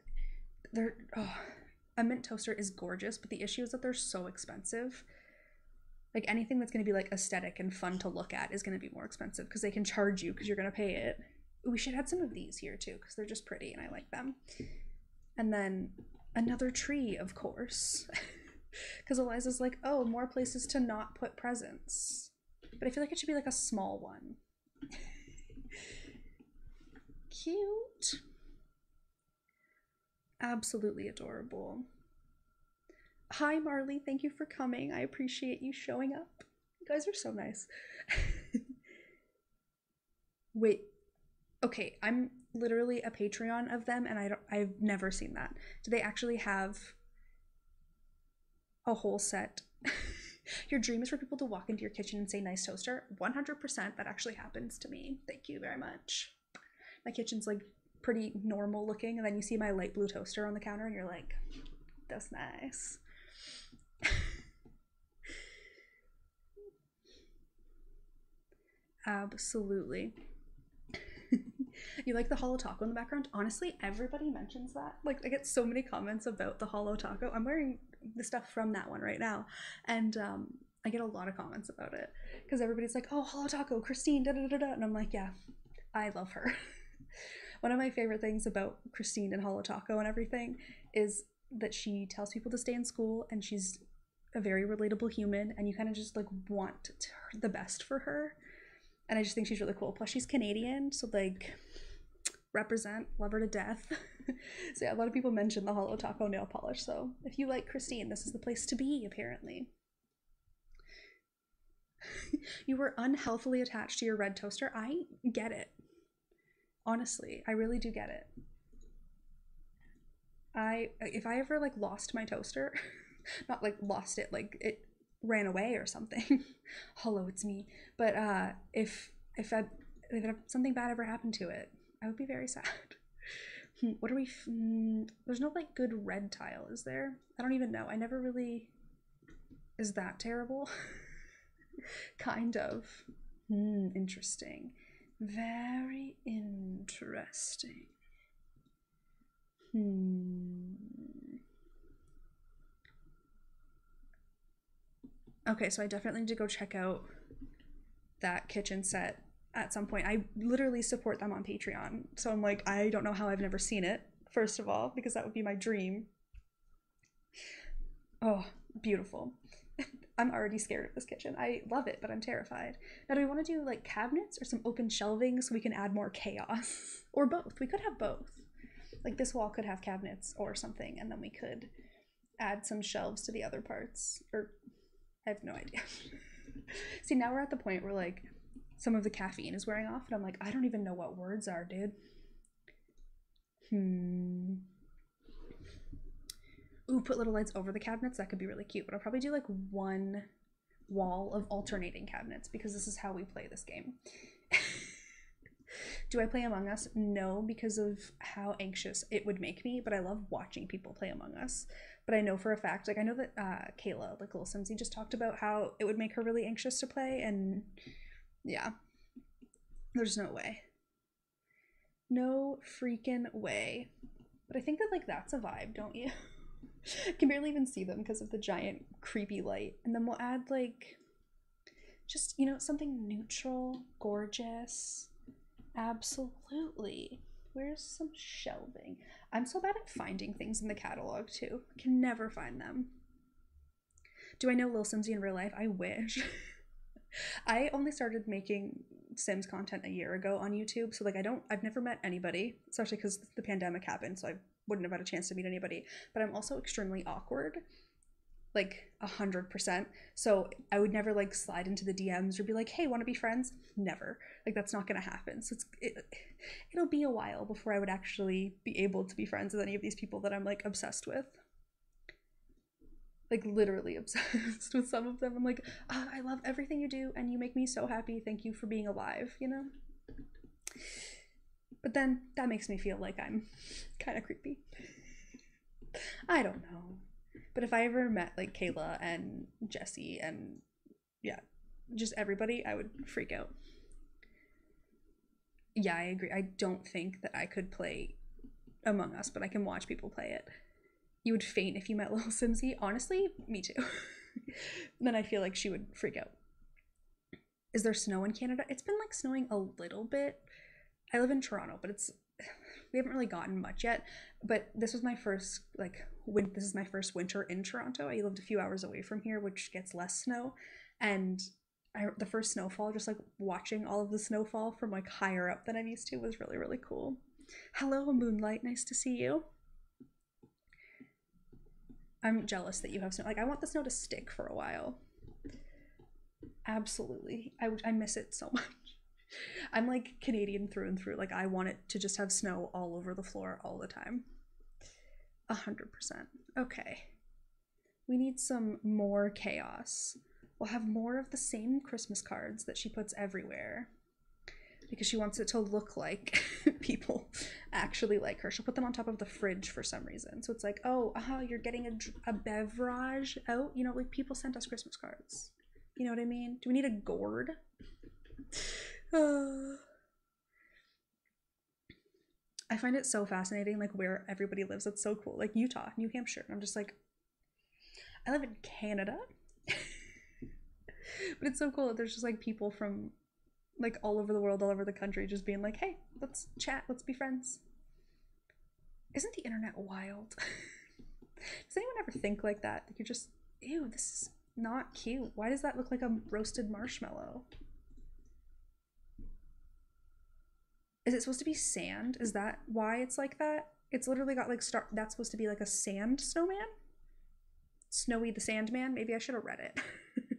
a mint toaster is gorgeous, but the issue is that they're so expensive. Like anything that's going to be like aesthetic and fun to look at is going to be more expensive because they can charge you because you're going to pay it. We should add some of these here too because they're just pretty and I like them. And then another tree, of course, because Eliza's like, oh, more places to not put presents. But I feel like it should be like a small one. Cute. Absolutely adorable. Hi, Marley. Thank you for coming. I appreciate you showing up. You guys are so nice. Wait. Okay, I'm literally a Patreon of them, and I've never seen that. Do they actually have a whole set? Your dream is for people to walk into your kitchen and say nice toaster. 100% that actually happens to me. Thank you very much. My kitchen's like pretty normal looking, and then you see my light blue toaster on the counter and you're like, that's nice. Absolutely. You like the hollow taco in the background? Honestly, everybody mentions that. Like, I get so many comments about the hollow taco. I'm wearing the stuff from that one right now, and I get a lot of comments about it because everybody's like, oh, hollow taco, Christine, da da da da, and I'm like, yeah, I love her. One of my favorite things about Christine and hollow taco and everything is that she tells people to stay in school, and she's a very relatable human, and you kind of just like want the best for her. And I just think she's really cool. Plus, she's Canadian, so like, represent, love her to death. So yeah, a lot of people mention the hollow taco nail polish. So if you like Christine, this is the place to be, apparently. You were unhealthily attached to your red toaster. I get it. Honestly, I really do get it. If I ever like lost my toaster, not like lost it, like it ran away or something. Hello, it's me. But if something bad ever happened to it, I would be very sad. What are we? There's no like good red tile, is there? I don't even know. I never really. Is that terrible? Kind of. Interesting. Very interesting. Okay, so I definitely need to go check out that kitchen set at some point. I literally support them on Patreon. So I'm like, I don't know how I've never seen it, first of all, because that would be my dream. Oh, beautiful. I'm already scared of this kitchen. I love it, but I'm terrified. Now, do we want to do like cabinets or some open shelving so we can add more chaos? Or both. We could have both. Like this wall could have cabinets or something, and then we could add some shelves to the other parts. Or I have no idea. See, now we're at the point where like some of the caffeine is wearing off, and I'm like, I don't even know what words are, dude. Ooh, put little lights over the cabinets. That could be really cute, but I'll probably do like one wall of alternating cabinets because this is how we play this game. Do I play Among Us? No, because of how anxious it would make me, but I love watching people play Among Us. But I know for a fact, like I know that Kayla, like Little Simsy, just talked about how it would make her really anxious to play, and yeah. There's no way. No freaking way. But I think that like that's a vibe, don't you? I can barely even see them because of the giant creepy light. And then we'll add like just, you know, something neutral, gorgeous. Absolutely. Where's some shelving? I'm so bad at finding things in the catalog too. I can never find them. Do I know Lil Simsy in real life? I wish. I only started making Sims content a year ago on YouTube, so like I've never met anybody, especially because the pandemic happened, so I wouldn't have had a chance to meet anybody. But I'm also extremely awkward, like 100%. So I would never like slide into the DMs or be like, "Hey, want to be friends?" Never. Like that's not gonna happen. So it'll be a while before I would actually be able to be friends with any of these people that I'm like obsessed with. Like literally obsessed with some of them. I'm like, oh, I love everything you do and you make me so happy. Thank you for being alive, you know? But then that makes me feel like I'm kind of creepy. I don't know. But if I ever met like Kayla and Jesse and yeah, just everybody, I would freak out. Yeah, I agree. I don't think that I could play Among Us, but I can watch people play it. You would faint if you met Little Simsy. Honestly, me too. Then I feel like she would freak out. Is there snow in Canada? It's been like snowing a little bit. I live in Toronto, but we haven't really gotten much yet. But this was my first this is my first winter in Toronto. I lived a few hours away from here, which gets less snow, and the first snowfall, just like watching all of the snowfall from like higher up than I'm used to, was really really cool. Hello, Moonlight. Nice to see you. I'm jealous that you have snow. Like I want the snow to stick for a while. Absolutely. I miss it so much. I'm like Canadian through and through. Like I want it to just have snow all over the floor all the time. 100%. Okay. We need some more chaos. We'll have more of the same Christmas cards that she puts everywhere because she wants it to look like people actually like her. She'll put them on top of the fridge for some reason. So it's like, oh, you're getting a beverage out. You know, like people sent us Christmas cards. You know what I mean? Do we need a gourd? I find it so fascinating, like where everybody lives. That's so cool. Like Utah, New Hampshire. And I'm just like, I live in Canada. But it's so cool that there's just like people from like all over the world, all over the country, just being like, hey, let's chat, let's be friends. Isn't the internet wild? Does anyone ever think like that? Like you're just, ew, this is not cute. Why does that look like a roasted marshmallow? Is it supposed to be sand? Is that why it's like that? It's literally got like that's supposed to be like a sand snowman? Snowy the Sandman? Maybe I should have read it.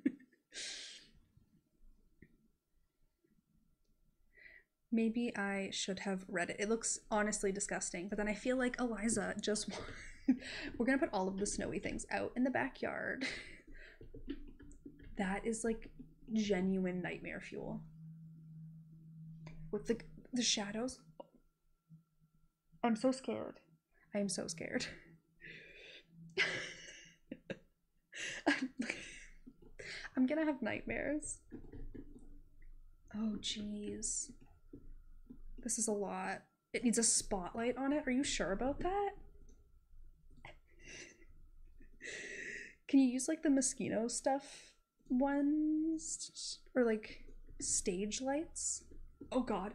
Maybe I should have read it. It looks honestly disgusting, but then I feel like Eliza just we're gonna put all of the snowy things out in the backyard. That is like genuine nightmare fuel. With the shadows. I'm so scared. I am so scared. I'm gonna have nightmares. Oh jeez. This is a lot. It needs a spotlight on it. Are you sure about that? Can you use like the mosquito stuff ones? Or like stage lights? Oh god.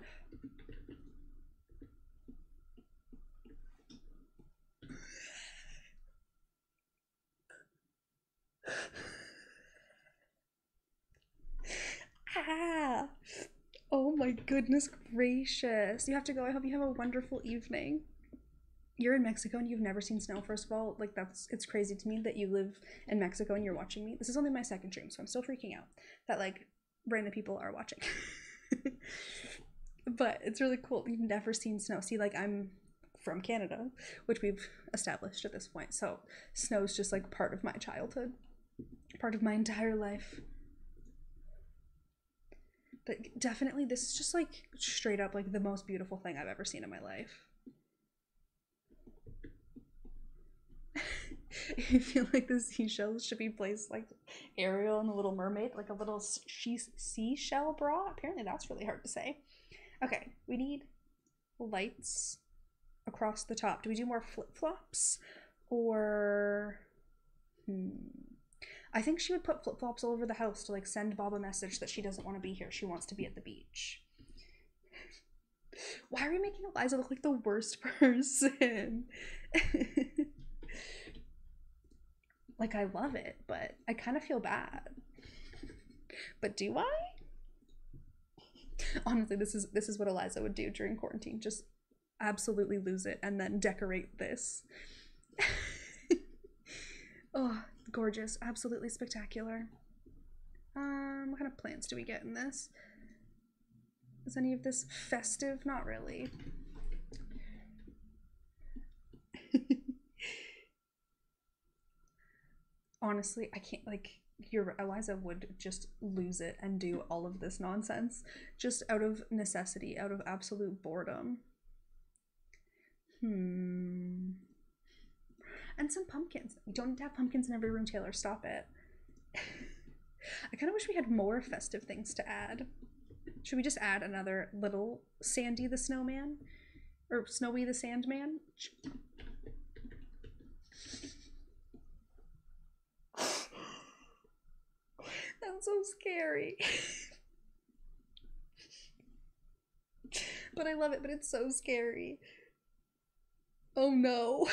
Ah! Oh my goodness gracious. You have to go. I hope you have a wonderful evening. You're in Mexico and you've never seen snow, first of all. Like, it's crazy to me that you live in Mexico and you're watching me. This is only my second stream, so I'm still freaking out that, like, random people are watching. But it's really cool. You've never seen snow. See, like, I'm from Canada, which we've established at this point. So, snow's just, like, part of my childhood, part of my entire life. But definitely, this is just like straight up like the most beautiful thing I've ever seen in my life. I feel like the seashells should be placed like Ariel and the Little Mermaid, like a little seashell bra. Apparently, that's really hard to say. Okay, we need lights across the top. Do we do more flip-flops? Or... I think she would put flip-flops all over the house to like send Bob a message that she doesn't want to be here. She wants to be at the beach. Why are we making Eliza look like the worst person? Like, I love it, but I kind of feel bad. But do I? Honestly, this is what Eliza would do during quarantine. Just absolutely lose it and then decorate this. Oh, gorgeous. Absolutely spectacular. What kind of plants do we get in this? Is any of this festive? Not really. Honestly, I can't, like, Eliza would just lose it and do all of this nonsense just out of necessity, out of absolute boredom. And some pumpkins. We don't need to have pumpkins in every room, Taylor. Stop it. I kind of wish we had more festive things to add. Should we just add another little Sandy the Snowman? Or Snowy the Sandman? That's so scary. But I love it, but it's so scary. Oh no.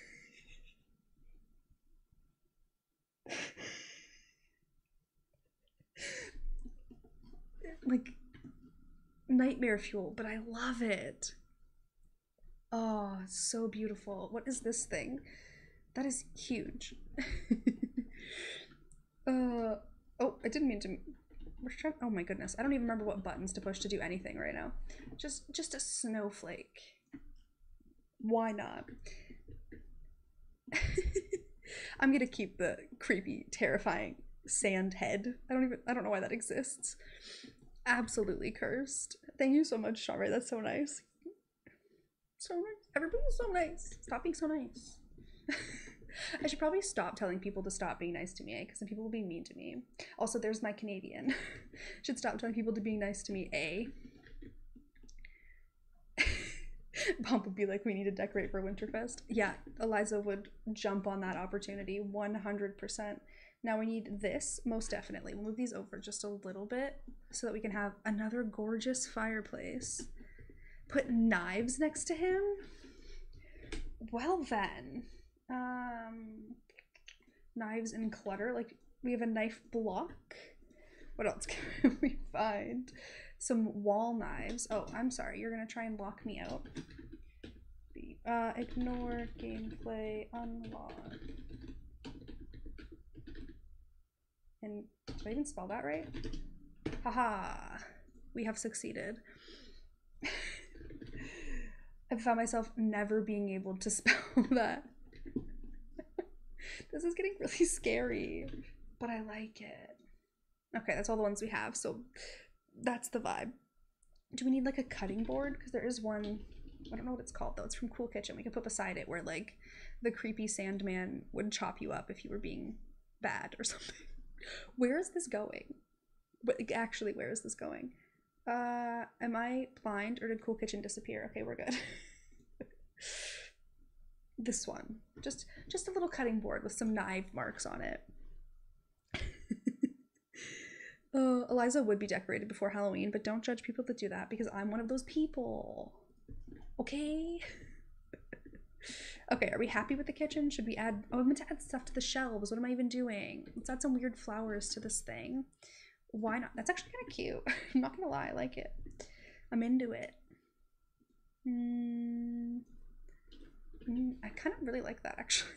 Like, nightmare fuel, but I love it. Oh, so beautiful. What is this thing? That is huge. Oh, I didn't mean to. Oh my goodness, I don't even remember what buttons to push to do anything right now. Just a snowflake. Why not? I'm gonna keep the creepy, terrifying sand head. I don't know why that exists. Absolutely cursed. Thank you so much, Shamray. That's so nice. So nice. Everybody's so nice. Stop being so nice. I should probably stop telling people to stop being nice to me, because then people will be mean to me. Also, there's my Canadian. Should stop telling people to be nice to me, A. Bob would be like, we need to decorate for Winterfest. Yeah, Eliza would jump on that opportunity 100%. Now we need this, most definitely. We'll move these over just a little bit so that we can have another gorgeous fireplace. Put knives next to him? Well then. Knives and clutter. Like, we have a knife block. What else can we find? Some wall knives. Oh, I'm sorry. You're gonna try and lock me out. Ignore gameplay, unlock. And did I even spell that right? Haha. We have succeeded. I found myself never being able to spell that. This is getting really scary, but I like it. Okay, that's all the ones we have, so that's the vibe. Do we need like a cutting board? Because there is one, I don't know what it's called though. It's from Cool Kitchen. We could put beside it where like the creepy Sandman would chop you up if you were being bad or something. Where is this going? But actually, where is this going? Am I blind or did Cool Kitchen disappear? Okay, we're good. This one. Just a little cutting board with some knife marks on it. Eliza would be decorated before Halloween, but don't judge people that do that because I'm one of those people. Okay? Okay, are we happy with the kitchen? Should we add... Oh, I meant to add stuff to the shelves. What am I even doing? Let's add some weird flowers to this thing. Why not? That's actually kind of cute. I'm not gonna lie, I like it. I'm into it. I kind of really like that, actually.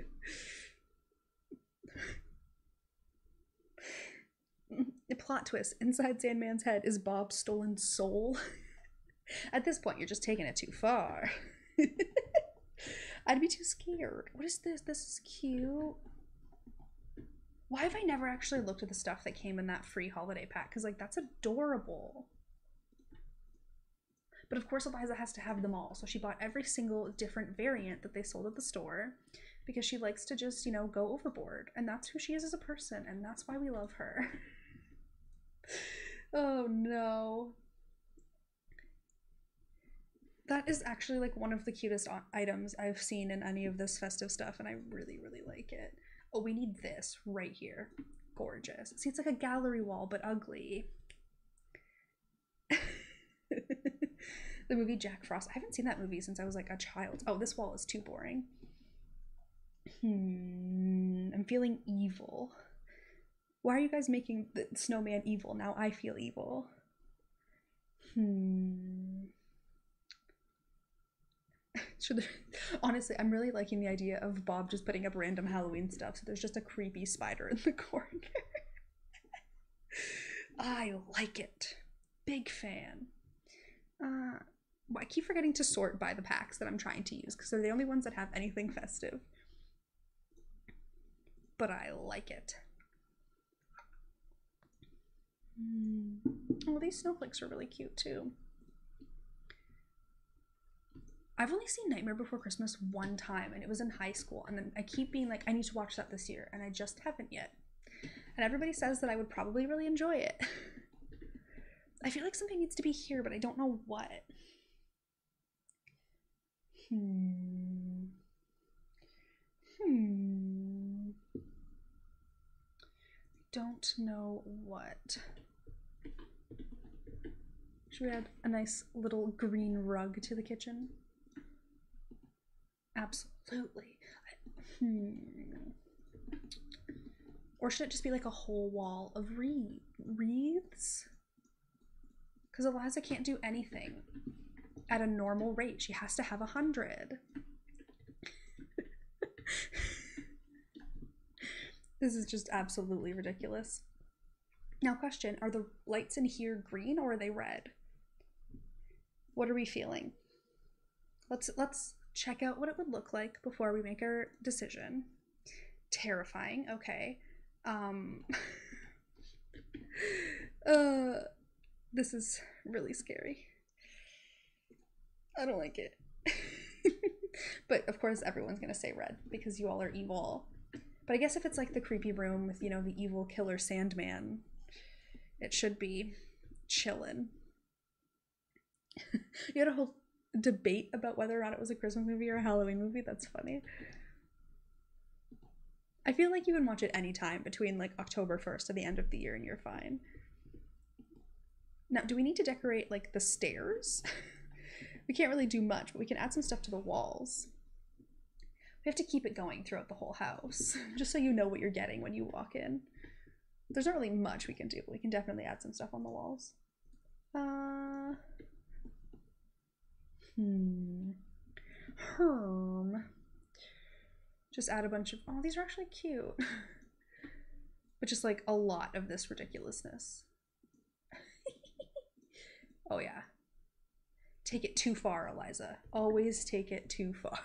The plot twist. Inside Sandman's head is Bob's stolen soul. At this point, you're just taking it too far. I'd be too scared. What is this? This is cute. Why have I never actually looked at the stuff that came in that free holiday pack? Because, like, that's adorable. But of course, Eliza has to have them all. So she bought every single different variant that they sold at the store because she likes to just, you know, go overboard. And that's who she is as a person. And that's why we love her. Oh, no. That is actually like one of the cutest items I've seen in any of this festive stuff, and I really, really like it. Oh, we need this right here. Gorgeous. See, it's like a gallery wall, but ugly. The movie Jack Frost. I haven't seen that movie since I was like a child. Oh, this wall is too boring. I'm feeling evil. Why are you guys making the snowman evil? Now I feel evil. Honestly, I'm really liking the idea of Bob just putting up random Halloween stuff. So there's just a creepy spider in the corner. I like it. Big fan. I keep forgetting to sort by the packs that I'm trying to use because they're the only ones that have anything festive. But I like it. Oh, these snowflakes are really cute too. I've only seen Nightmare Before Christmas one time, and it was in high school, and then I keep being like, I need to watch that this year, and I just haven't yet. And everybody says that I would probably really enjoy it. I feel like something needs to be here, but I don't know what. Don't know what. Should we add a nice little green rug to the kitchen? Absolutely. Or should it just be like a whole wall of wreaths? Because Eliza can't do anything at a normal rate. She has to have 100. This is just absolutely ridiculous. Now question, are the lights in here green or are they red? What are we feeling? Let's check out what it would look like before we make our decision. Terrifying, okay. This is really scary. I don't like it. But of course everyone's gonna say red because you all are evil. But I guess if it's like the creepy room with, you know, the evil killer Sandman, it should be chillin'. You had a whole debate about whether or not it was a Christmas movie or a Halloween movie. That's funny. I feel like you can watch it anytime between like October 1st to the end of the year and you're fine. Now, do we need to decorate like the stairs? We can't really do much, but we can add some stuff to the walls. We have to keep it going throughout the whole house, just so you know what you're getting when you walk in. There's not really much we can do, but we can definitely add some stuff on the walls. Just add a bunch of, oh, these are actually cute. But just like a lot of this ridiculousness. Oh yeah. Take it too far, Eliza. Always take it too far.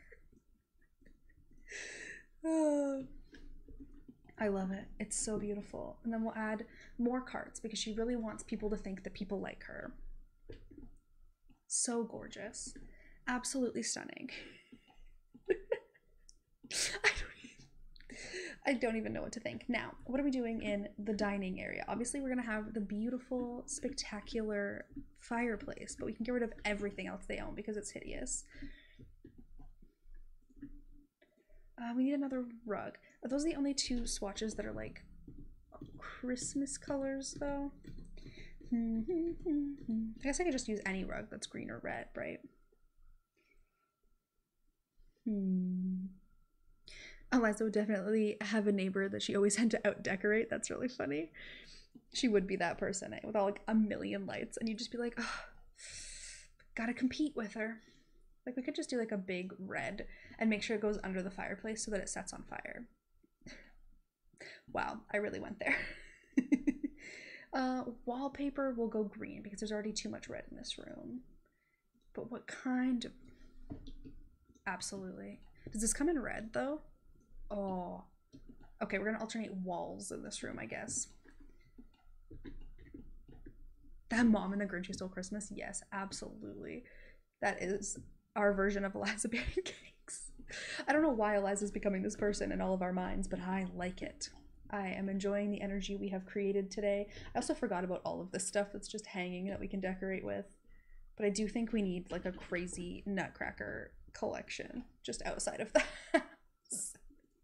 I love it. It's so beautiful. And then we'll add more cards because she really wants people to think that people like her. So gorgeous. Absolutely stunning. I don't even know what to think. Now, what are we doing in the dining area? Obviously, we're going to have the beautiful, spectacular fireplace, but we can get rid of everything else they own because it's hideous. We need another rug. Are those the only two swatches that are like Christmas colors, though? I guess I could just use any rug that's green or red, right? Eliza would definitely have a neighbor that she always had to out-decorate. That's really funny. She would be that person, with all like a million lights, and you'd just be like, oh, gotta compete with her. Like, we could just do like a big red and make sure it goes under the fireplace so that it sets on fire. Wow, I really went there. Wallpaper will go green because there's already too much red in this room. But what kind of... Absolutely. Does this come in red, though? Oh. Okay, we're going to alternate walls in this room, I guess. That Mom and the Grinch Who Stole Christmas? Yes, absolutely. That is our version of Eliza Pancakes. I don't know why Eliza's becoming this person in all of our minds, but I like it. I am enjoying the energy we have created today. I also forgot about all of this stuff that's just hanging that we can decorate with. But I do think we need like a crazy nutcracker collection just outside of the house.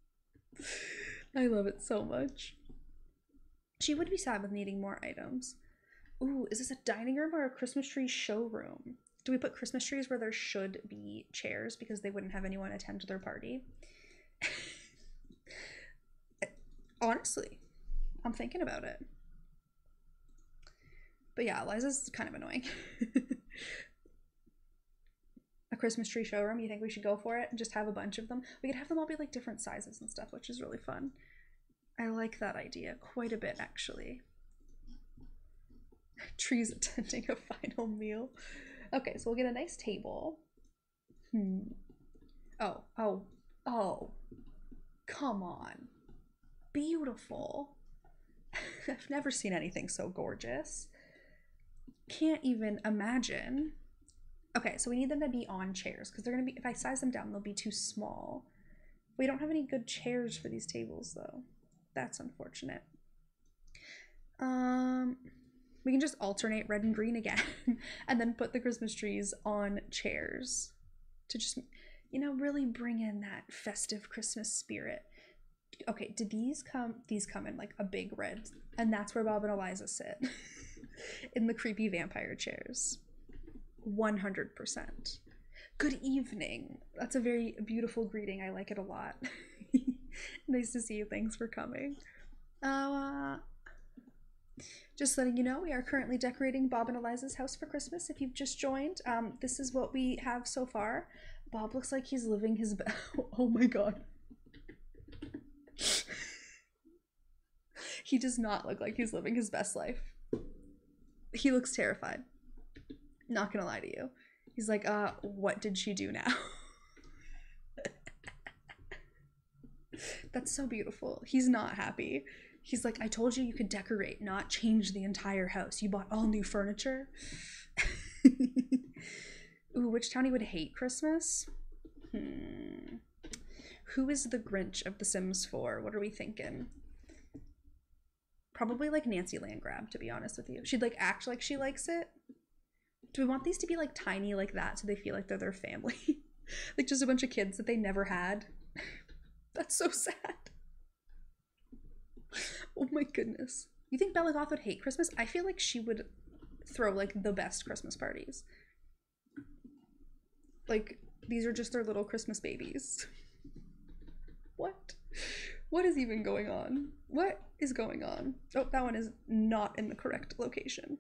I love it so much. She would be sad with needing more items. Ooh, is this a dining room or a Christmas tree showroom? Do we put Christmas trees where there should be chairs because they wouldn't have anyone attend their party? Honestly, I'm thinking about it. But yeah, Eliza's kind of annoying. A Christmas tree showroom, you think we should go for it and just have a bunch of them? We could have them all be like different sizes and stuff, which is really fun. I like that idea quite a bit, actually. Trees attending a final meal. Okay, so we'll get a nice table. Oh. Come on. Beautiful. I've never seen anything so gorgeous. Can't even imagine. Okay, so we need them to be on chairs because they're gonna be, if I size them down, they'll be too small. We don't have any good chairs for these tables though. That's unfortunate. We can just alternate red and green again and then put the Christmas trees on chairs to just, you know, really bring in that festive Christmas spirit. Okay, did these come in like a big red, and that's where Bob and Eliza sit in the creepy vampire chairs. 100%. Good evening. That's a very beautiful greeting. I like it a lot. Nice to see you. Thanks for coming. Just letting you know, we are currently decorating Bob and Eliza's house for Christmas. If you've just joined, this is what we have so far. Bob looks like he's living his best. Oh my god. He does not look like he's living his best life. He looks terrified. Not gonna lie to you. He's like, what did she do now? That's so beautiful. He's not happy. He's like, I told you you could decorate, not change the entire house. You bought all new furniture. Ooh, which townie would hate Christmas? Who is the Grinch of The Sims 4? What are we thinking? Probably like Nancy Landgrab, to be honest with you. She'd like act like she likes it. Do we want these to be like tiny like that so they feel like they're their family? Like just a bunch of kids that they never had? That's so sad. Oh my goodness. You think Bella Goth would hate Christmas? I feel like she would throw like the best Christmas parties. Like these are just their little Christmas babies. What? What is even going on? What is going on? Oh, that one is not in the correct location.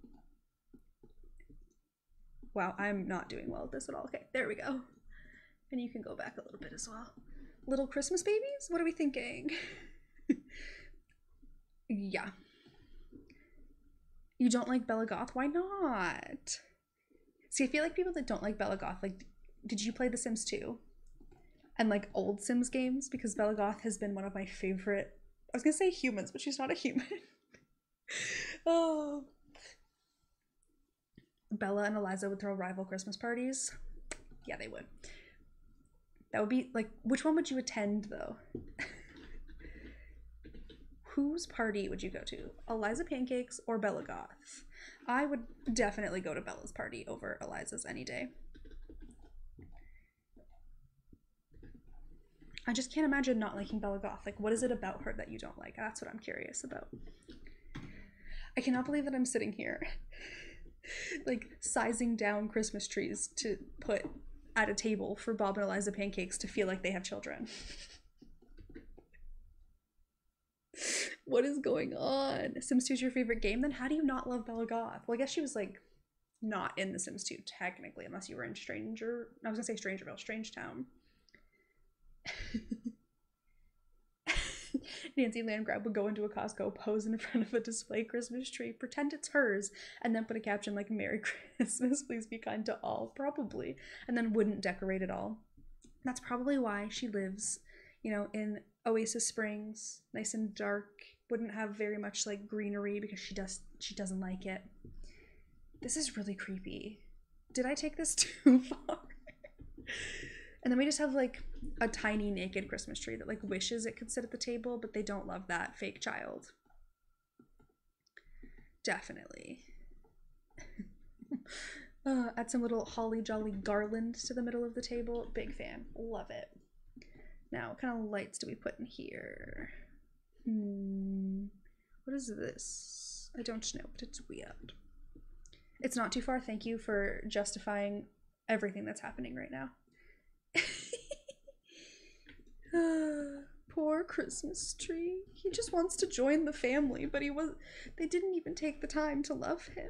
Wow, I'm not doing well at this at all. Okay, there we go. And you can go back a little bit as well. Little Christmas babies? What are we thinking? Yeah. You don't like Bella Goth? Why not? See, I feel like people that don't like Bella Goth, like, did you play The Sims 2? And like old Sims games? Because Bella Goth has been one of my favorite, I was gonna say humans, but she's not a human. Oh. Bella and Eliza would throw rival Christmas parties. Yeah, they would. That would be like, which one would you attend though? Whose party would you go to? Eliza Pancakes or Bella Goth? I would definitely go to Bella's party over Eliza's any day. I just can't imagine not liking Bella Goth. Like, what is it about her that you don't like? That's what I'm curious about. I cannot believe that I'm sitting here like sizing down Christmas trees to put at a table for Bob and Eliza Pancakes to feel like they have children. What is going on? Sims 2 is your favorite game? Then how do you not love Bella Goth? Well, I guess she was like not in The Sims 2 technically, unless you were in I was gonna say Strangerville, Strangetown. Nancy Landgrab would go into a Costco, pose in front of a display Christmas tree, pretend it's hers, and then put a caption like Merry Christmas, please be kind to all, probably, and then wouldn't decorate at all. That's probably why she lives, you know, in Oasis Springs, nice and dark, wouldn't have very much like greenery because she doesn't like it. This is really creepy. Did I take this too far? And then we just have like a tiny naked Christmas tree that like wishes it could sit at the table, but they don't love that fake child. Definitely. Add some little holly jolly garland to the middle of the table. Big fan. Love it. Now, what kind of lights do we put in here? What is this? I don't know, but it's weird. It's not too far. Thank you for justifying everything that's happening right now. Poor Christmas tree. He just wants to join the family, but they didn't even take the time to love him.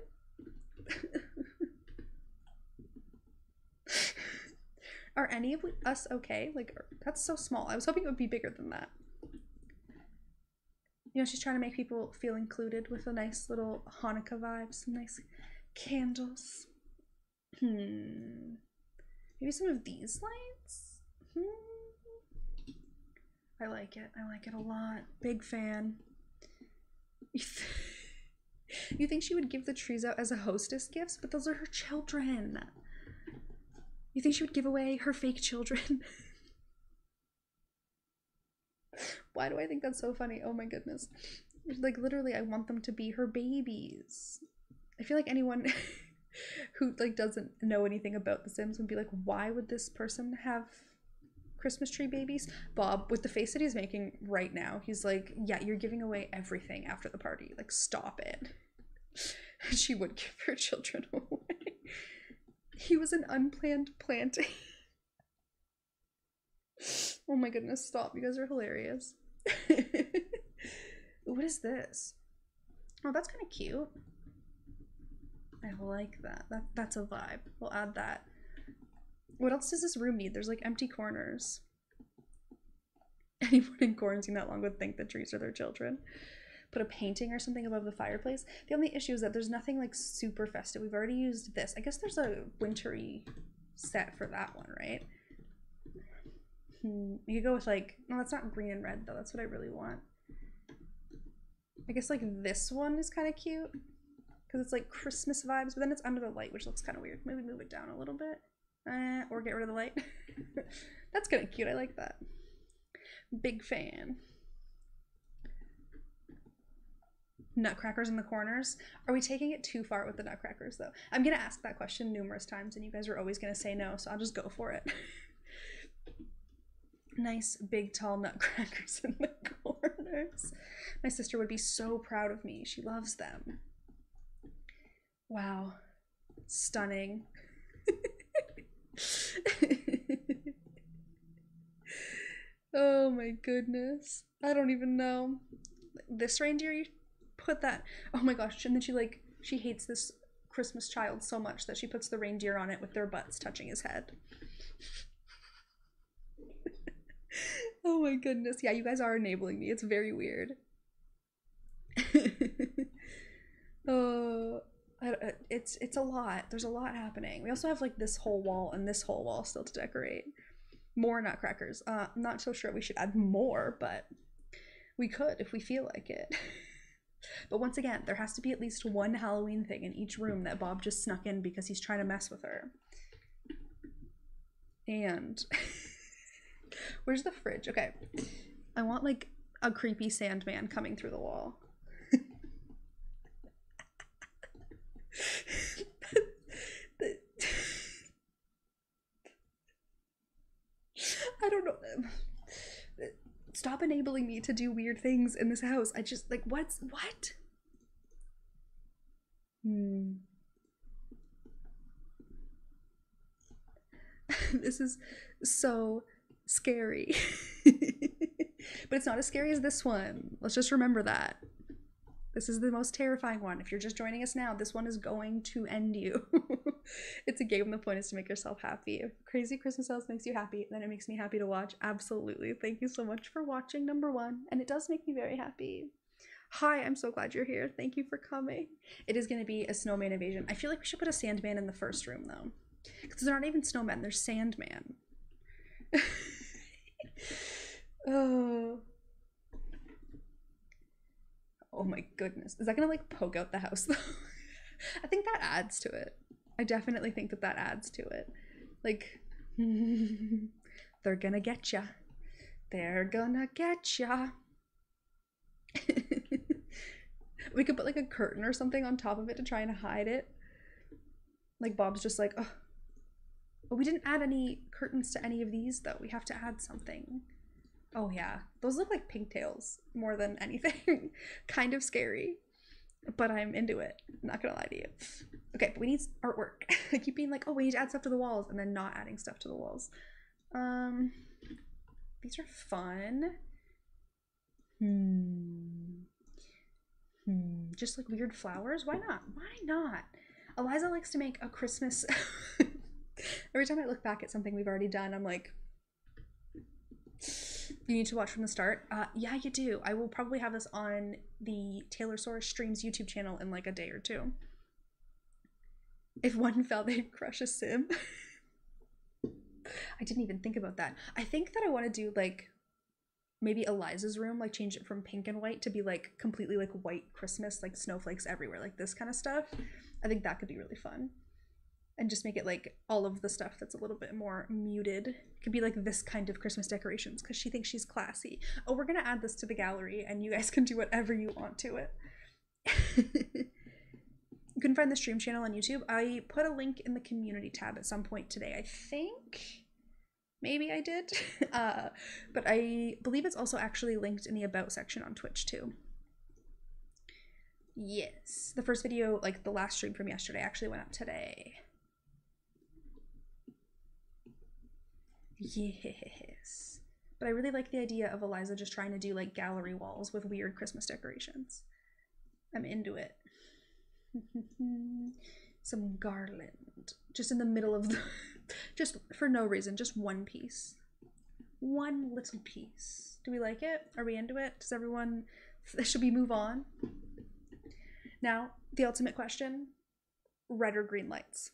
Are any of us okay? Like, that's so small. I was hoping it would be bigger than that. You know, she's trying to make people feel included with a nice little Hanukkah vibe, some nice candles. Maybe some of these lights? I like it. I like it a lot. Big fan. You think she would give the trees out as a hostess gifts? But those are her children. You think she would give away her fake children? Why do I think that's so funny? Oh my goodness. Like, literally, I want them to be her babies. I feel like anyone who, like, doesn't know anything about The Sims would be like, why would this person have Christmas tree babies? Bob, with the face that he's making right now, he's like, yeah, you're giving away everything after the party. Like, stop it. She would give her children away. He was an unplanned planting. Oh my goodness, stop. You guys are hilarious. What is this? Oh, that's kind of cute. I like that. That's a vibe. We'll add that. What else does this room need? There's like empty corners. Anyone in quarantine that long would think the trees are their children. Put a painting or something above the fireplace. The only issue is that there's nothing like super festive. We've already used this. I guess there's a wintry set for that one, right? You could go with like, no, that's not green and red though. That's what I really want. I guess like this one is kind of cute because it's like Christmas vibes, but then it's under the light, which looks kind of weird. Maybe move it down a little bit or get rid of the light. That's kind of cute. I like that. Big fan. Nutcrackers in the corners. Are we taking it too far with the nutcrackers though? I'm gonna ask that question numerous times and you guys are always gonna say no, so I'll just go for it. Nice big tall nutcrackers in the corners. My sister would be so proud of me. She loves them. Wow. Stunning. Oh my goodness. I don't even know. This reindeer, you put that. Oh my gosh. And then she hates this Christmas child so much that she puts the reindeer on it with their butts touching his head. Oh my goodness. Yeah, you guys are enabling me. It's very weird. It's a lot. There's a lot happening. We also have like this whole wall and this whole wall still to decorate. More nutcrackers. I'm not so sure we should add more, but we could if we feel like it. But once again, there has to be at least one Halloween thing in each room that Bob just snuck in because he's trying to mess with her. And where's the fridge? Okay. I want like a creepy Sandman coming through the wall. I don't know. Stop enabling me to do weird things in this house. I just like what? This is so scary. But it's not as scary as this one. Let's just remember that. This is the most terrifying one. If you're just joining us now, this one is going to end you. It's a game. The point is to make yourself happy. If Crazy Christmas House makes you happy, then it makes me happy to watch. Absolutely. Thank you so much for watching, number one. And it does make me very happy. Hi, I'm so glad you're here. Thank you for coming. It is going to be a snowman invasion. I feel like we should put a Sandman in the first room, though. Because they're not even snowmen. They're Sandman. Oh. Oh my goodness. Is that gonna like poke out the house though? I think that adds to it. I definitely think that adds to it. Like, they're gonna get ya. They're gonna get ya. We could put like a curtain or something on top of it to try and hide it. Like Bob's just like, oh, but we didn't add any curtains to any of these though. We have to add something. Oh yeah, those look like pigtails more than anything. Kind of scary, but I'm into it. I'm not gonna lie to you. Okay, but we need artwork. I keep being like, oh, we need to add stuff to the walls, and then not adding stuff to the walls. These are fun. Just like weird flowers. Why not? Why not? Eliza likes to make a Christmas. Every time I look back at something we've already done, I'm like, you need to watch from the start. Yeah, you do. I will probably have this on the Taylor Source Streams YouTube channel in like a day or two. If one fell, they'd crush a sim. I didn't even think about that. I think that I want to do like maybe Eliza's room, like change it from pink and white to be like completely like white Christmas, like snowflakes everywhere, like this kind of stuff. I think that could be really fun. And just make it like all of the stuff that's a little bit more muted. It could be like this kind of Christmas decorations because she thinks she's classy. Oh, we're gonna add this to the gallery and you guys can do whatever you want to it. You can find the stream channel on YouTube. I put a link in the community tab at some point today, I think. Maybe I did. But I believe it's also actually linked in the about section on Twitch too. Yes. The first video, like the last stream from yesterday, actually went up today. Yes. But I really like the idea of Eliza just trying to do like gallery walls with weird Christmas decorations. I'm into it. Some garland. Just in the middle of the... just for no reason. Just one piece. One little piece. Do we like it? Are we into it? Does everyone... Should we move on? Now, the ultimate question. Red or green lights?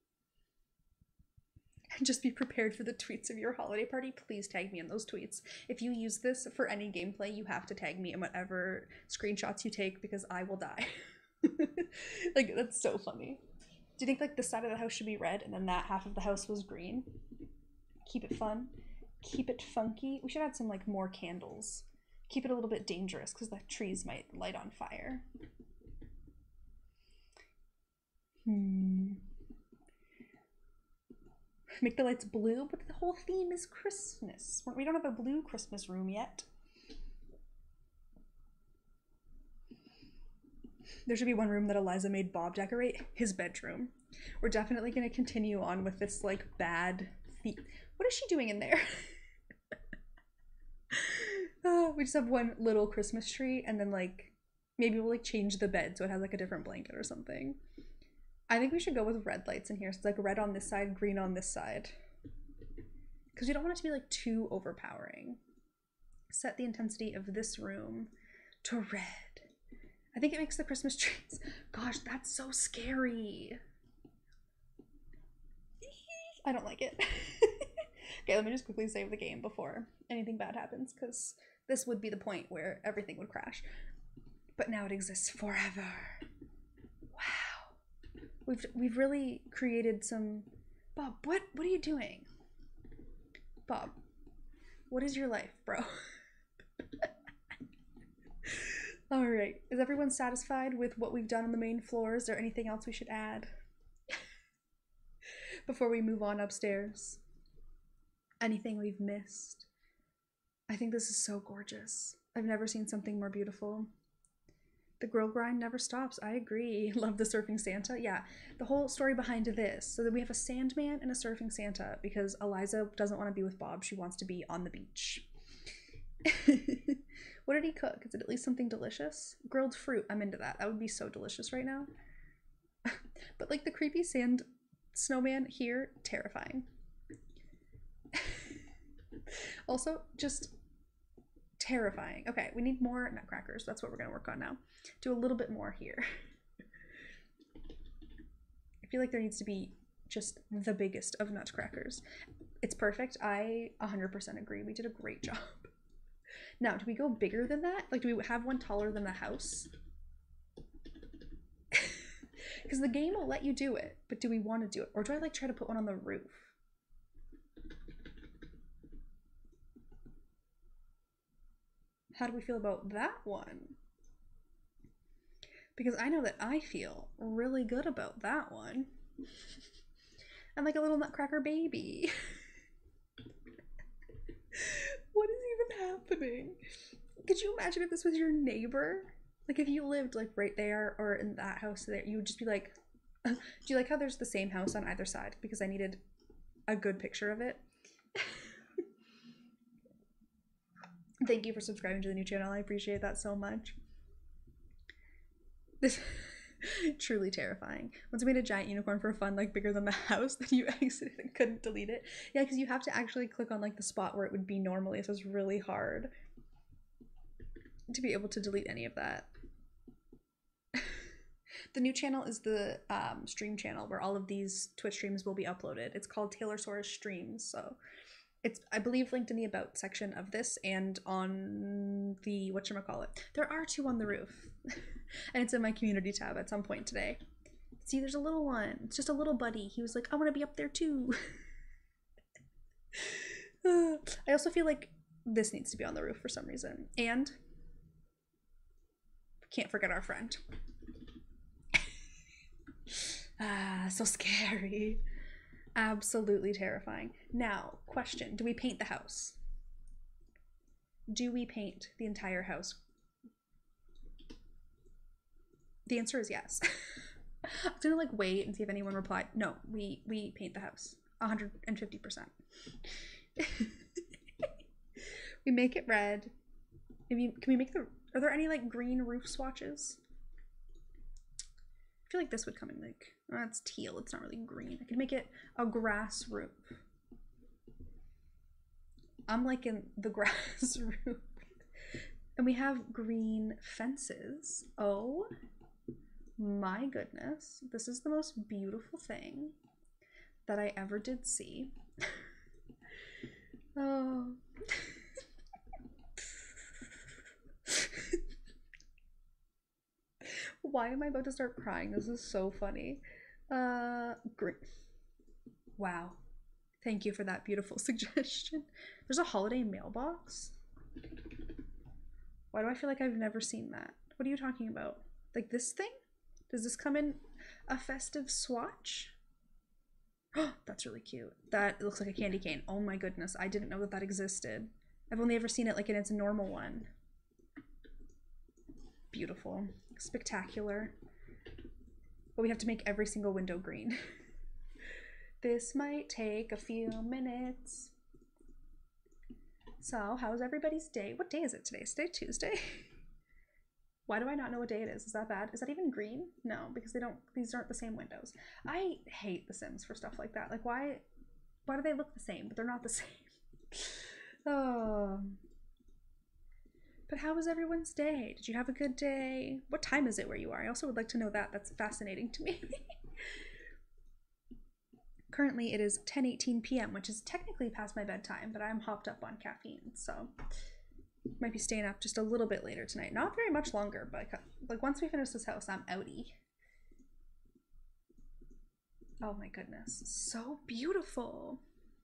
Just be prepared for the tweets of your holiday party. Please tag me in those tweets. If you use this for any gameplay, you have to tag me in whatever screenshots you take because I will die. Like, that's so funny. Do you think like this side of the house should be red and then that half of the house was green? Keep it fun. Keep it funky. We should add some like more candles. Keep it a little bit dangerous because the trees might light on fire. Make the lights blue, but the whole theme is Christmas. We don't have a blue Christmas room yet. There should be one room that Eliza made Bob decorate, his bedroom. We're definitely going to continue on with this like bad theme. What is she doing in there? We just have one little Christmas tree and then like maybe we'll like change the bed so it has like a different blanket or something. I think we should go with red lights in here. So it's like red on this side, green on this side. Because we don't want it to be like too overpowering. Set the intensity of this room to red. I think it makes the Christmas trees. Gosh, that's so scary. I don't like it. Okay, let me just quickly save the game before anything bad happens, because this would be the point where everything would crash. But now it exists forever. Wow. We've really created some... Bob, what are you doing? Bob, what is your life, bro? All right, is everyone satisfied with what we've done on the main floor? Is there anything else we should add before we move on upstairs? Anything we've missed? I think this is so gorgeous. I've never seen something more beautiful. The grill grind never stops. I agree. Love the surfing Santa. Yeah, the whole story behind this. So that we have a Sandman and a surfing Santa because Eliza doesn't want to be with Bob. She wants to be on the beach. What did he cook? Is it at least something delicious? Grilled fruit. I'm into that. That would be so delicious right now. But like the creepy sand snowman here, terrifying. Also, just terrifying. Okay, we need more nutcrackers. That's what we're going to work on now. Do a little bit more here. I feel like there needs to be just the biggest of nutcrackers. It's perfect. I 100% agree. We did a great job. Now, do we go bigger than that? Like, do we have one taller than the house? Because the game will let you do it, but do we want to do it? Or do I like try to put one on the roof? How do we feel about that one? Because I know that I feel really good about that one. And like a little nutcracker baby. What is even happening? Could you imagine if this was your neighbor? Like if you lived like right there or in that house there, you would just be like, do you like how there's the same house on either side? Because I needed a good picture of it. Thank you for subscribing to the new channel. I appreciate that so much. This truly terrifying. Once I made a giant unicorn for fun, like bigger than the house, then you exited and couldn't delete it. Yeah, because you have to actually click on like the spot where it would be normally, so it's really hard to be able to delete any of that. The new channel is the stream channel where all of these Twitch streams will be uploaded. It's called Taylorsaurus Streams, so it's, I believe, linked in the about section of this and on the whatchamacallit. There are 2 on the roof. And it's in my community tab at some point today. See, there's a little one. It's just a little buddy. He was like, I want to be up there too. I also feel like this needs to be on the roof for some reason. And can't forget our friend. So scary. Absolutely terrifying. Now, question. Do we paint the house? Do we paint the entire house? The answer is yes. I was gonna like wait and see if anyone replied. No, we paint the house 150%. We make it red. Can we make the, are there any like green roof swatches? I feel like this would come in like, oh, it's teal, it's not really green. I could make it a grass roof. I'm like in the grass roof. And we have green fences. Oh my goodness. This is the most beautiful thing that I ever did see. Oh. Why am I about to start crying? This is so funny. Great. Wow. Thank you for that beautiful suggestion. There's a holiday mailbox? Why do I feel like I've never seen that? What are you talking about? Like this thing? Does this come in a festive swatch? Oh, that's really cute. That looks like a candy cane. Oh my goodness. I didn't know that that existed. I've only ever seen it like in its normal one. Beautiful. Spectacular. But we have to make every single window green. This might take a few minutes. So, how's everybody's day? What day is it today? Is today Tuesday? Why do I not know what day it is? Is that bad? Is that even green? No, because they don't, these aren't the same windows. I hate The Sims for stuff like that. Like why do they look the same, but they're not the same? Oh. But how was everyone's day? Did you have a good day? What time is it where you are? I also would like to know that. That's fascinating to me. Currently it is 10:18 p.m., which is technically past my bedtime, but I'm hopped up on caffeine, so might be staying up just a little bit later tonight. Not very much longer, but like once we finish this house, I'm outie. Oh my goodness, so beautiful.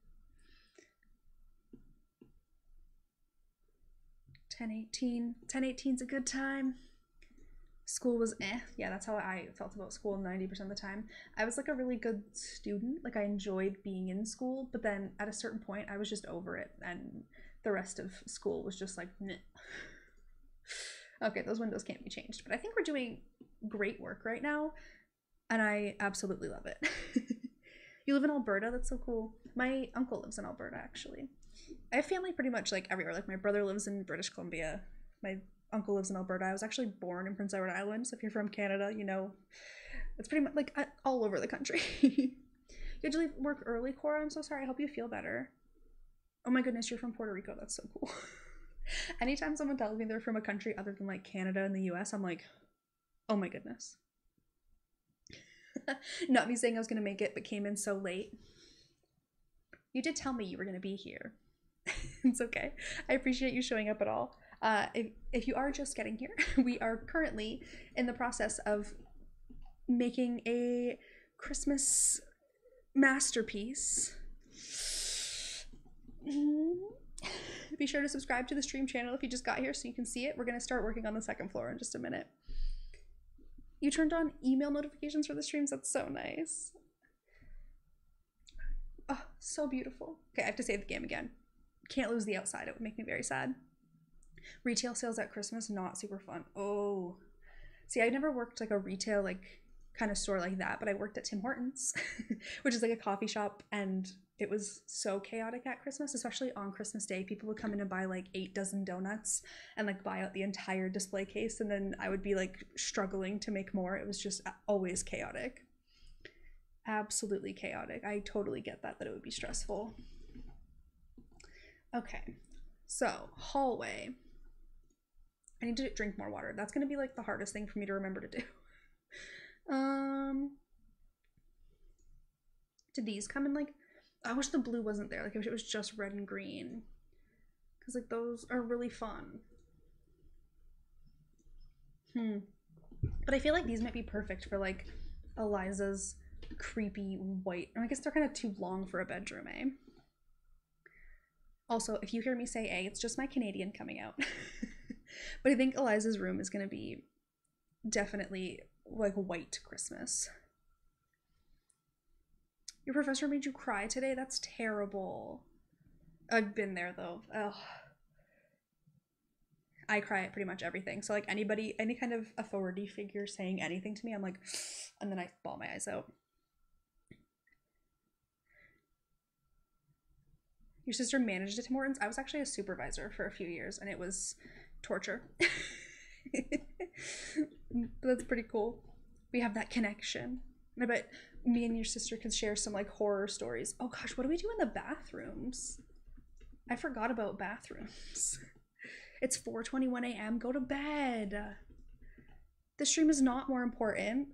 10:18's a good time. School was eh. Yeah, that's how I felt about school 90% of the time. I was like a really good student. Like I enjoyed being in school, but then at a certain point I was just over it and the rest of school was just like, meh. Okay, those windows can't be changed, but I think we're doing great work right now and I absolutely love it. You live in Alberta? That's so cool. My uncle lives in Alberta, actually. I have family pretty much like everywhere. Like my brother lives in British Columbia. My uncle lives in Alberta. I was actually born in Prince Edward Island, so if you're from Canada, you know, it's pretty much like all over the country. You had to leave work early, Cora. I'm so sorry. I hope you feel better. Oh my goodness, you're from Puerto Rico. That's so cool. Anytime someone tells me they're from a country other than like Canada and the US, I'm like, oh my goodness. Not me saying I was going to make it, but came in so late. You did tell me you were going to be here. It's okay. I appreciate you showing up at all. If you are just getting here, we are currently in the process of making a Christmas masterpiece. Be sure to subscribe to the stream channel if you just got here so you can see it. We're going to start working on the second floor in just a minute. You turned on email notifications for the streams? That's so nice. Oh, so beautiful. Okay, I have to save the game again. Can't lose the outside. It would make me very sad. Retail sales at Christmas, not super fun. Oh. See, I never worked like a retail like kind of store like that, but I worked at Tim Hortons, which is like a coffee shop, and it was so chaotic at Christmas, especially on Christmas Day. People would come in and buy like 8 dozen donuts and like buy out the entire display case, and then I would be like struggling to make more. It was just always chaotic. Absolutely chaotic. I totally get that it would be stressful. Okay, so hallway. I need to drink more water. That's gonna be like the hardest thing for me to remember to do. Did these come in like, I wish the blue wasn't there. Like, I wish it was just red and green. Because, like, those are really fun. But I feel like these might be perfect for, like, Eliza's creepy white. I guess they're kind of too long for a bedroom, eh? Also, if you hear me say A, it's just my Canadian coming out. But I think Eliza's room is going to be definitely, like, white Christmas. Your professor made you cry today? That's terrible. I've been there though. Ugh. I cry at pretty much everything. So like anybody, any kind of authority figure saying anything to me, I'm like, and then I bawl my eyes out. Your sister managed at Tim Hortons? I was actually a supervisor for a few years and it was torture. But that's pretty cool. We have that connection. I bet me and your sister could share some like horror stories. Oh gosh, what do we do in the bathrooms? I forgot about bathrooms. It's 4:21 a.m. Go to bed. The stream is not more important.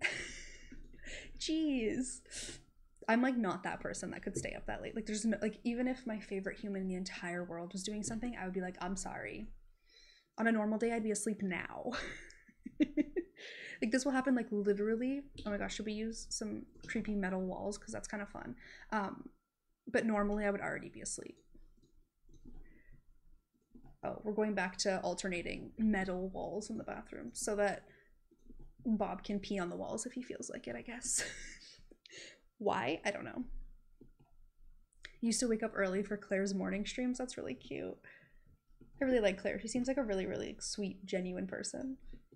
Jeez. I'm like not that person that could stay up that late. Like there's no, like even if my favorite human in the entire world was doing something, I would be like, I'm sorry. On a normal day, I'd be asleep now. Like this will happen like literally. Oh my gosh, should we use some creepy metal walls? Because that's kind of fun. But normally I would already be asleep. Oh, we're going back to alternating metal walls in the bathroom so that Bob can pee on the walls if he feels like it, I guess. Why? I don't know. Used to wake up early for Claire's morning streams. That's really cute. I really like Claire. She seems like a really, really sweet, genuine person.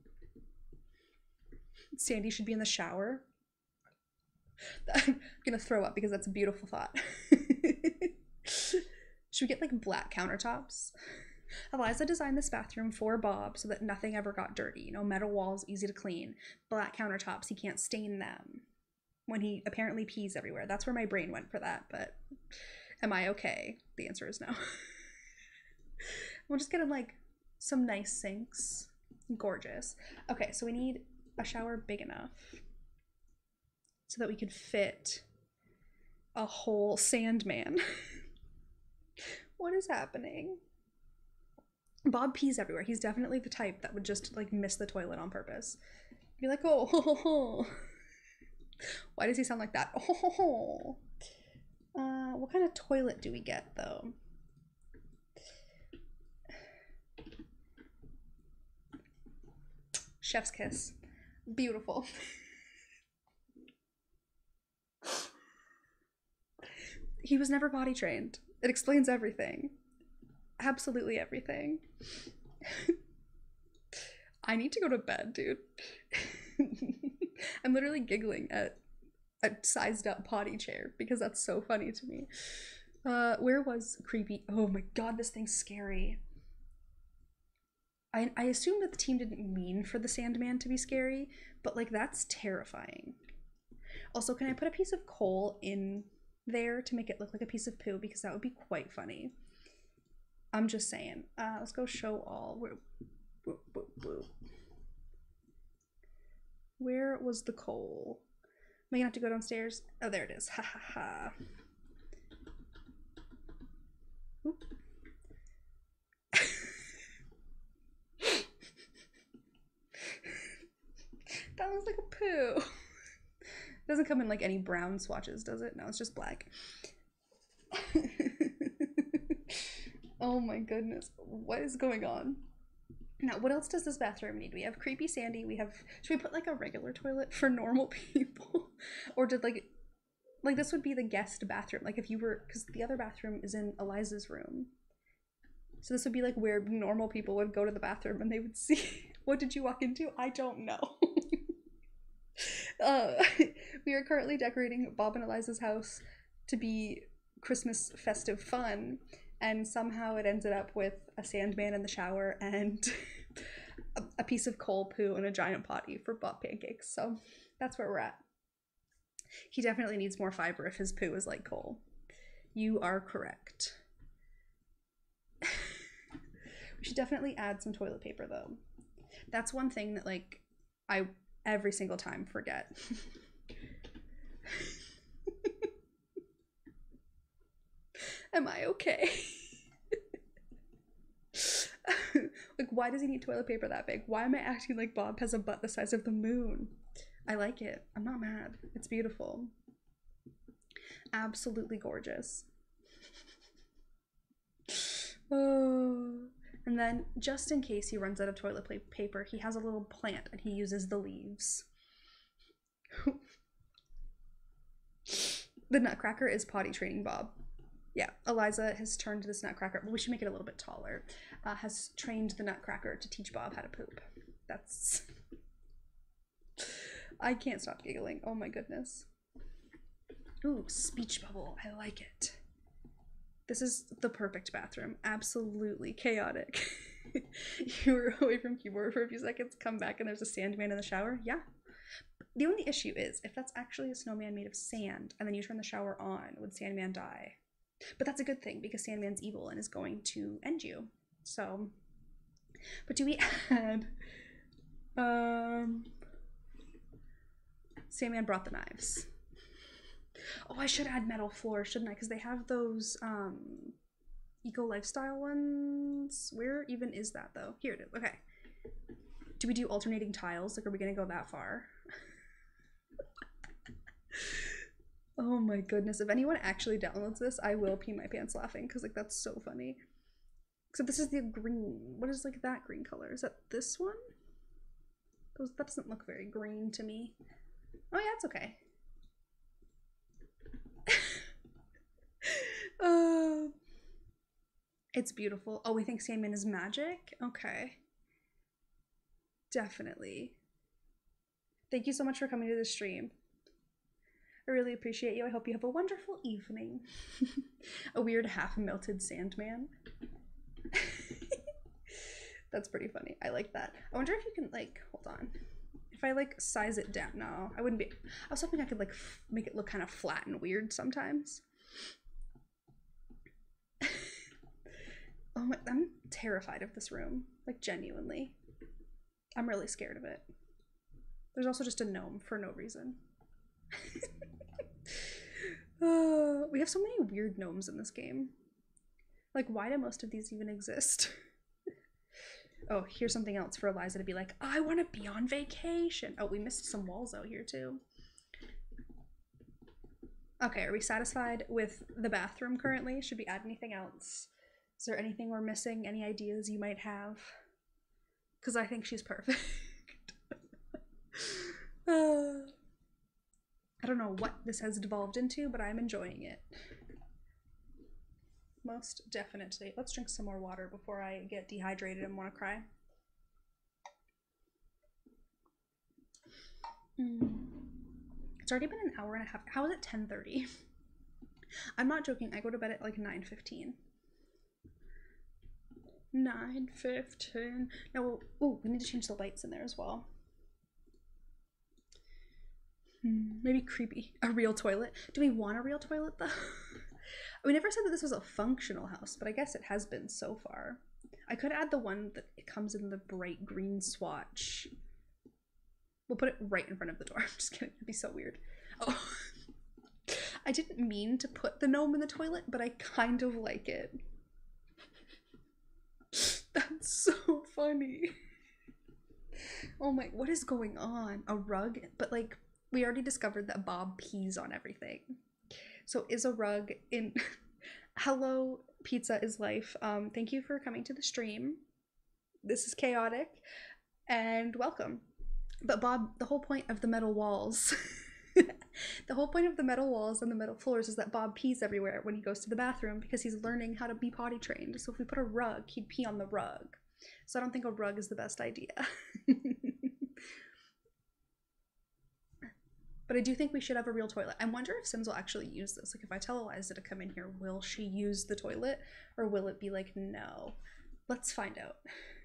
Sandy should be in the shower. I'm gonna throw up because that's a beautiful thought. Should we get like black countertops? Eliza designed this bathroom for Bob so that nothing ever got dirty. You know, metal walls, easy to clean. Black countertops, he can't stain them when he apparently pees everywhere. That's where my brain went for that, but am I okay? The answer is no. We'll just get him like some nice sinks. Gorgeous. Okay, so we need a shower big enough so that we could fit a whole Sandman. What is happening? Bob pees everywhere. He's definitely the type that would just like miss the toilet on purpose. Be like, oh, ho, ho, ho. Why does he sound like that? Oh, ho, ho. What kind of toilet do we get though? Chef's kiss. Beautiful. He was never potty trained. It explains everything. Absolutely everything. I need to go to bed, dude. I'm literally giggling at a sized up potty chair because that's so funny to me. Where was creepy? Oh my god, this thing's scary. I assume that the team didn't mean for the Sandman to be scary, but like that's terrifying. Also, can I put a piece of coal in there to make it look like a piece of poo? Because that would be quite funny. I'm just saying. Let's go show all. Where was the coal? Am I gonna have to go downstairs? Oh, there it is. Ha ha ha. Oop. That looks like a poo. It doesn't come in like any brown swatches, does it? No, it's just black. Oh my goodness. What is going on? Now, what else does this bathroom need? We have creepy Sandy. We have... Should we put like a regular toilet for normal people? Or did like... Like, this would be the guest bathroom. Like, if you were, because the other bathroom is in Eliza's room. So this would be like where normal people would go to the bathroom and they would see, what did you walk into? I don't know. uh, we are currently decorating Bob and Eliza's house to be Christmas festive fun, and somehow it ended up with a Sandman in the shower and a piece of coal poo in a giant potty for Bob pancakes. So that's where we're at. He definitely needs more fiber if his poo is like coal. You are correct. We should definitely add some toilet paper though. That's one thing that like I every single time forget. Am I okay? Like, why does he need toilet paper that big? Why am I acting like Bob has a butt the size of the moon? I like it. I'm not mad. It's beautiful. Absolutely gorgeous. Oh. And then, just in case he runs out of toilet paper, he has a little plant and he uses the leaves. The Nutcracker is potty training Bob. Yeah, Eliza has turned this Nutcracker, but we should make it a little bit taller, has trained the Nutcracker to teach Bob how to poop. That's... I can't stop giggling. Oh my goodness. Ooh, speech bubble. I like it. This is the perfect bathroom. Absolutely chaotic. You were away from keyboard for a few seconds, come back and there's a Sandman in the shower. Yeah. The only issue is, if that's actually a snowman made of sand and then you turn the shower on, would Sandman die? But that's a good thing because Sandman's evil and is going to end you. So, but do we add, Sandman brought the knives. Oh, I should add metal floors, shouldn't I? Because they have those eco lifestyle ones. Where even is that though? Here it is. Okay. Do we do alternating tiles? Like, are we gonna go that far? Oh my goodness. If anyone actually downloads this, I will pee my pants laughing because like that's so funny. Except this is the green. What is like that green color? Is that this one? That doesn't look very green to me. Oh yeah, it's okay. It's beautiful. Oh, we think Sandman is magic? Okay. Definitely. Thank you so much for coming to the stream. I really appreciate you. I hope you have a wonderful evening. A weird half-melted Sandman. That's pretty funny. I like that. I wonder if you can, like, hold on. If I, like, size it down. No, I wouldn't be. I was hoping I could, like, make it look kind of flat and weird sometimes. Oh my, I'm terrified of this room. Like, genuinely. I'm really scared of it. There's also just a gnome for no reason. We have so many weird gnomes in this game. Like, why do most of these even exist? Oh, here's something else for Eliza to be like, I want to be on vacation. Oh, we missed some walls out here too. Okay, are we satisfied with the bathroom currently? Should we add anything else? Is there anything we're missing? Any ideas you might have? Because I think she's perfect. I don't know what this has devolved into, but I'm enjoying it. Most definitely. Let's drink some more water before I get dehydrated and want to cry. It's already been an hour and a half. How is it 10:30? I'm not joking. I go to bed at like 9:15. 9:15. No, oh, we need to change the lights in there as well. Maybe creepy. A real toilet. Do we want a real toilet though? We never said that this was a functional house, but I guess it has been so far. I could add the one that it comes in the bright green swatch. We'll put it right in front of the door. I'm just kidding. It'd be so weird. Oh, I didn't mean to put the gnome in the toilet, but I kind of like it. That's so funny. Oh my, what is going on? A rug? But like, we already discovered that Bob pees on everything. So is a rug in... Hello, Pizza is Life. Thank you for coming to the stream. This is chaotic. And welcome. But Bob, the whole point of the metal walls The whole point of the metal walls and the metal floors is that Bob pees everywhere when he goes to the bathroom because he's learning how to be potty trained. So if we put a rug, he'd pee on the rug. So I don't think a rug is the best idea. But I do think we should have a real toilet. I wonder if Sims will actually use this. Like if I tell Eliza to come in here, will she use the toilet? Or will it be like, no? Let's find out.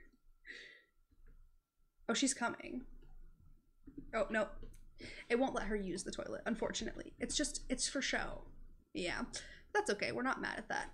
Oh, she's coming. Oh, no. It won't let her use the toilet, unfortunately. It's for show. Yeah, that's okay. We're not mad at that.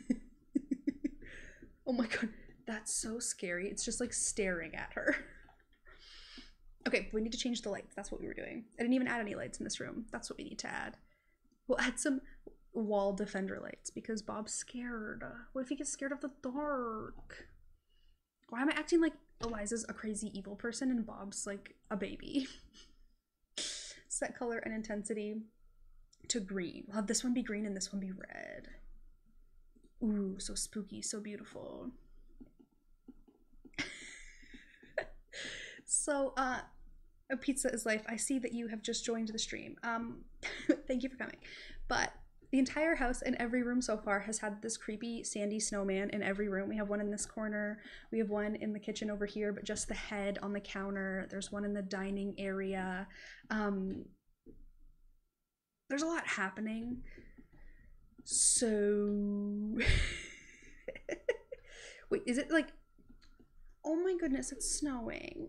Oh my god, that's so scary. It's just like staring at her. Okay, we need to change the lights. That's what we were doing. I didn't even add any lights in this room. That's what we need to add. We'll add some wall defender lights because Bob's scared. What if he gets scared of the dark? Why am I acting like Eliza's a crazy evil person and Bob's like a baby? Set color and intensity to green. We'll have this one be green and this one be red. Ooh, so spooky, so beautiful. So, a pizza is life. I see that you have just joined the stream. Thank you for coming. But the entire house and every room so far has had this creepy sandy snowman in every room. We have one in this corner. We have one in the kitchen over here, but just the head on the counter. There's one in the dining area. There's a lot happening. So wait, is it like, oh my goodness, it's snowing.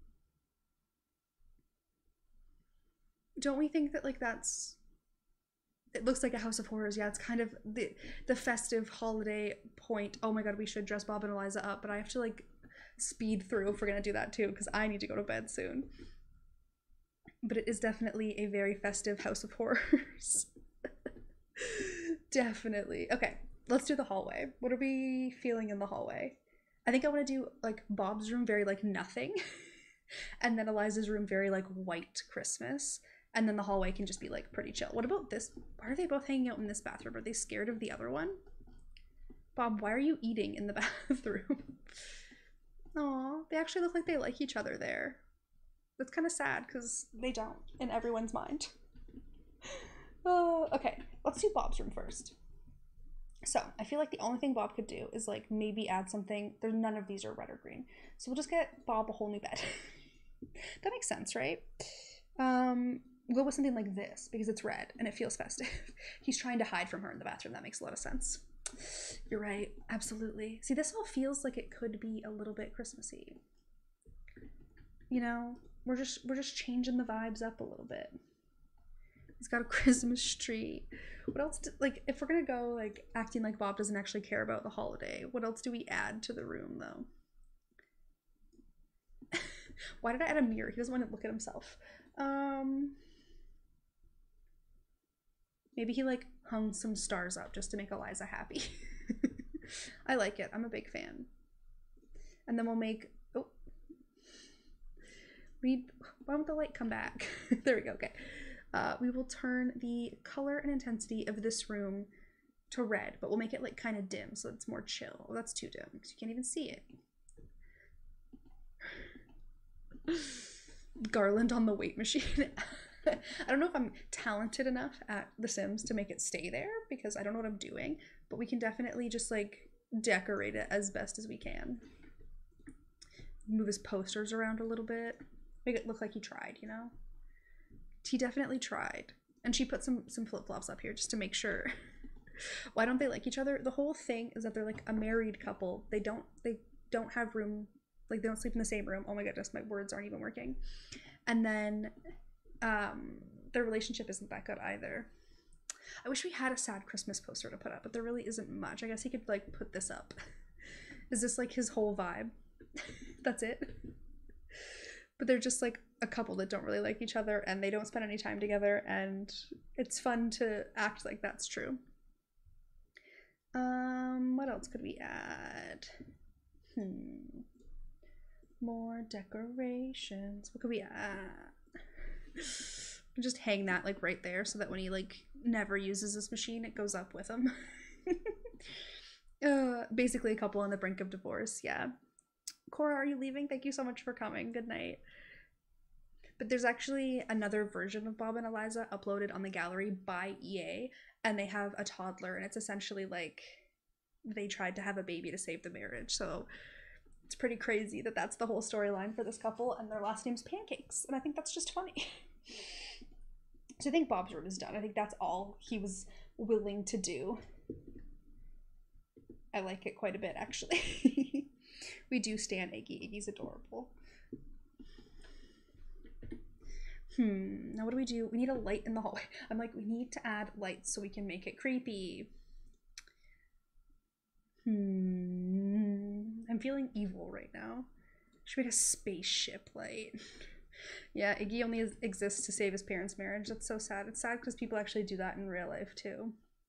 Don't we think that like that's, it looks like a House of Horrors. Yeah, it's kind of the festive holiday point. Oh my god, we should dress Bob and Eliza up, but I have to like speed through if we're gonna do that too because I need to go to bed soon. But it is definitely a very festive House of Horrors. Definitely. Okay, let's do the hallway. What are we feeling in the hallway? I think I want to do like Bob's room very like nothing and then Eliza's room very like white Christmas, and then the hallway can just be like pretty chill. What about this? Why are they both hanging out in this bathroom? Are they scared of the other one? Bob, why are you eating in the bathroom? Aw, they actually look like they like each other there. That's kind of sad because they don't in everyone's mind. Oh, okay, let's do Bob's room first. So I feel like the only thing Bob could do is like maybe add something. There's none of these are red or green. So we'll just get Bob a whole new bed. That makes sense, right? Go with something like this because it's red and it feels festive. He's trying to hide from her in the bathroom. That makes a lot of sense. You're right. Absolutely. See, this all feels like it could be a little bit Christmassy. You know, we're just changing the vibes up a little bit. He's got a Christmas tree. What else like if we're gonna go like acting like Bob doesn't actually care about the holiday, what else do we add to the room though? Why did I add a mirror? He doesn't want to look at himself. Maybe he like hung some stars up just to make Eliza happy. I like it. I'm a big fan. And then we'll make, oh, why won't the light come back? There we go. Okay. We will turn the color and intensity of this room to red, but we'll make it like kind of dim so it's more chill. Oh, that's too dim because you can't even see it. Garland on the weight machine. I don't know if I'm talented enough at The Sims to make it stay there because I don't know what I'm doing, but we can definitely just like decorate it as best as we can. Move his posters around a little bit. Make it look like he tried, you know? He definitely tried. And she put some flip-flops up here just to make sure. Why don't they like each other? The whole thing is that they're like a married couple. They don't have room, like they don't sleep in the same room. Oh my goodness, my words aren't even working. And then their relationship isn't that good either. I wish we had a sad Christmas poster to put up, but there really isn't much. I guess he could like put this up. Is this like his whole vibe? That's it. But they're just like a couple that don't really like each other and they don't spend any time together, and it's fun to act like that's true. What else could we add? More decorations. What could we add? Just hang that like right there so that when he like never uses this machine, it goes up with him. Basically a couple on the brink of divorce. Yeah. Cora, are you leaving? Thank you so much for coming. Good night. But there's actually another version of Bob and Eliza uploaded on the gallery by EA, and they have a toddler, and it's essentially like they tried to have a baby to save the marriage. So it's pretty crazy that that's the whole storyline for this couple, and their last name's Pancakes, and I think that's just funny. So I think Bob's room is done. I think that's all he was willing to do. I like it quite a bit, actually. We do stan Iggy. Iggy's adorable. Now what do we do? We need a light in the hallway. I'm like, we need to add lights so we can make it creepy. I'm feeling evil right now. Should we make a spaceship light? Yeah, Iggy only exists to save his parents' marriage. That's so sad. It's sad because people actually do that in real life too.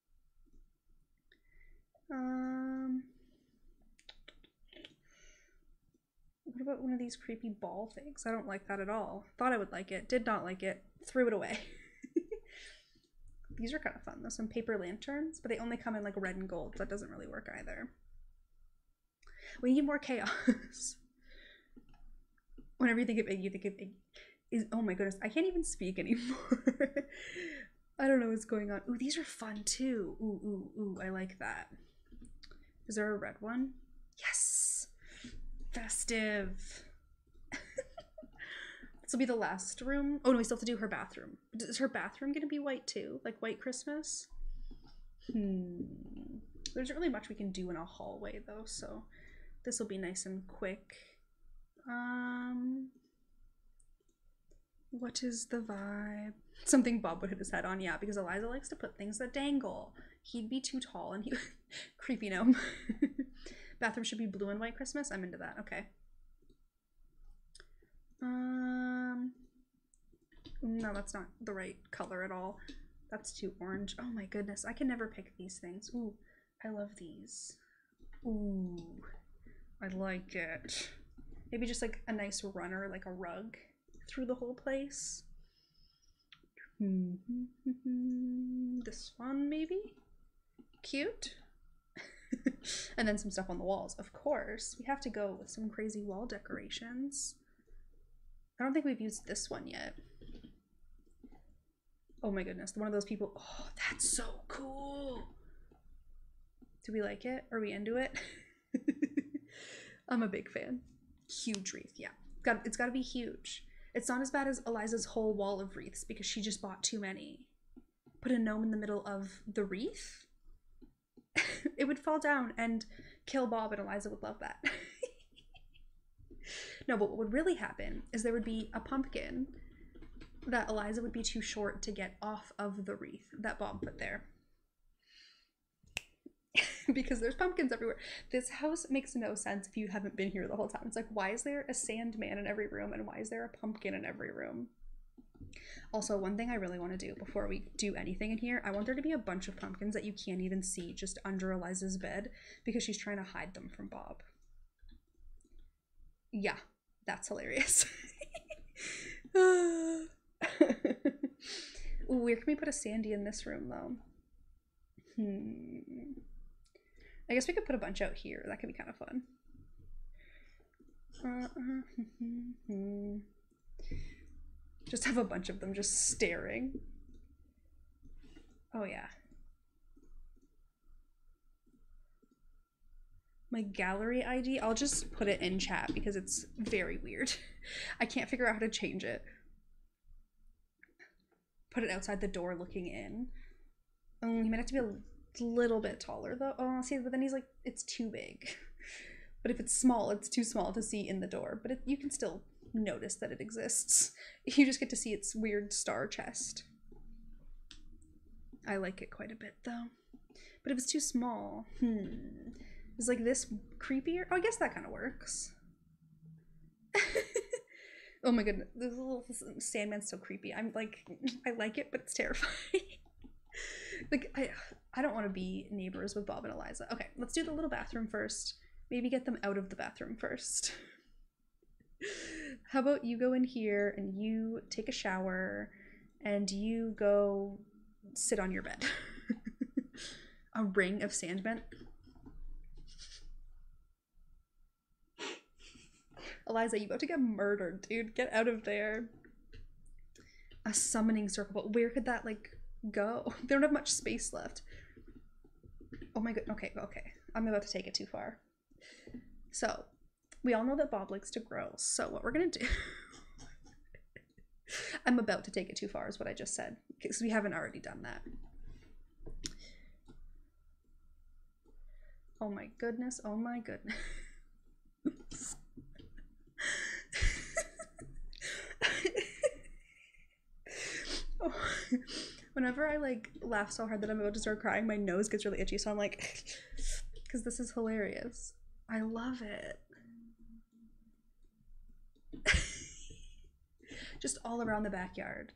What about one of these creepy ball things? I don't like that at all. Thought I would like it. Did not like it. Threw it away. These are kind of fun though. Some paper lanterns, but they only come in like red and gold. That doesn't really work either. We need more chaos. Whenever you think of Iggy, you think of Iggy. Oh my goodness, I can't even speak anymore. I don't know what's going on. Ooh, these are fun too. Ooh, I like that. Is there a red one? Yes. Festive. This will be the last room. Oh no, we still have to do her bathroom. Is her bathroom gonna be white too? Like White Christmas? There's not really much we can do in a hallway though, so this will be nice and quick. What is the vibe? Something Bob would hit his head on, yeah, because Eliza likes to put things that dangle. He'd be too tall and he creepy gnome. Bathroom should be blue and White Christmas. I'm into that. Okay. No, that's not the right color at all. That's too orange. Oh my goodness, I can never pick these things. Ooh, I love these. Ooh, I like it. Maybe just like a nice runner, like a rug through the whole place. This one maybe? Cute. And then some stuff on the walls. Of course, we have to go with some crazy wall decorations. I don't think we've used this one yet. Oh my goodness, one of those people. Oh, that's so cool. Do we like it? Are we into it? I'm a big fan. Huge wreath, yeah. It's got to be huge. It's not as bad as Eliza's whole wall of wreaths because she just bought too many. Put a gnome in the middle of the wreath? It would fall down and kill Bob, and Eliza would love that. No, but what would really happen is there would be a pumpkin that Eliza would be too short to get off of the wreath that Bob put there. Because there's pumpkins everywhere. This house makes no sense if you haven't been here the whole time. It's like, why is there a sandman in every room and why is there a pumpkin in every room? Also, one thing I really want to do before we do anything in here, I want there to be a bunch of pumpkins that you can't even see just under Eliza's bed because she's trying to hide them from Bob. Yeah, that's hilarious. Ooh, where can we put a Sandy in this room though? I guess we could put a bunch out here. That could be kind of fun. Just have a bunch of them just staring. Oh yeah. My gallery ID, I'll just put it in chat because it's very weird. I can't figure out how to change it. Put it outside the door looking in. He might have to be a little bit taller though. Oh, see, but then he's like, it's too big. But if it's small, it's too small to see in the door. But you can still notice that it exists. You just get to see its weird star chest. I like it quite a bit though. But if it's too small, is like this creepier? Oh, I guess that kind of works. Oh my goodness, this little Sandman's so creepy. I'm like, I like it, but it's terrifying. Like, I don't want to be neighbors with Bob and Eliza. Okay, let's do the little bathroom first. Maybe get them out of the bathroom first. How about you go in here and you take a shower and you go sit on your bed. A ring of Sandman. Eliza, you about to get murdered, dude. Get out of there. A summoning circle, but where could that like go? They don't have much space left. Oh my god. Okay, okay. I'm about to take it too far. So, we all know that Bob likes to grow. So what we're gonna do I'm about to take it too far is what I just said, because we haven't already done that. Oh my goodness, oh my goodness. Oh. Whenever I like laugh so hard that I'm about to start crying, my nose gets really itchy, so I'm like, because this is hilarious. I love it. Just all around the backyard.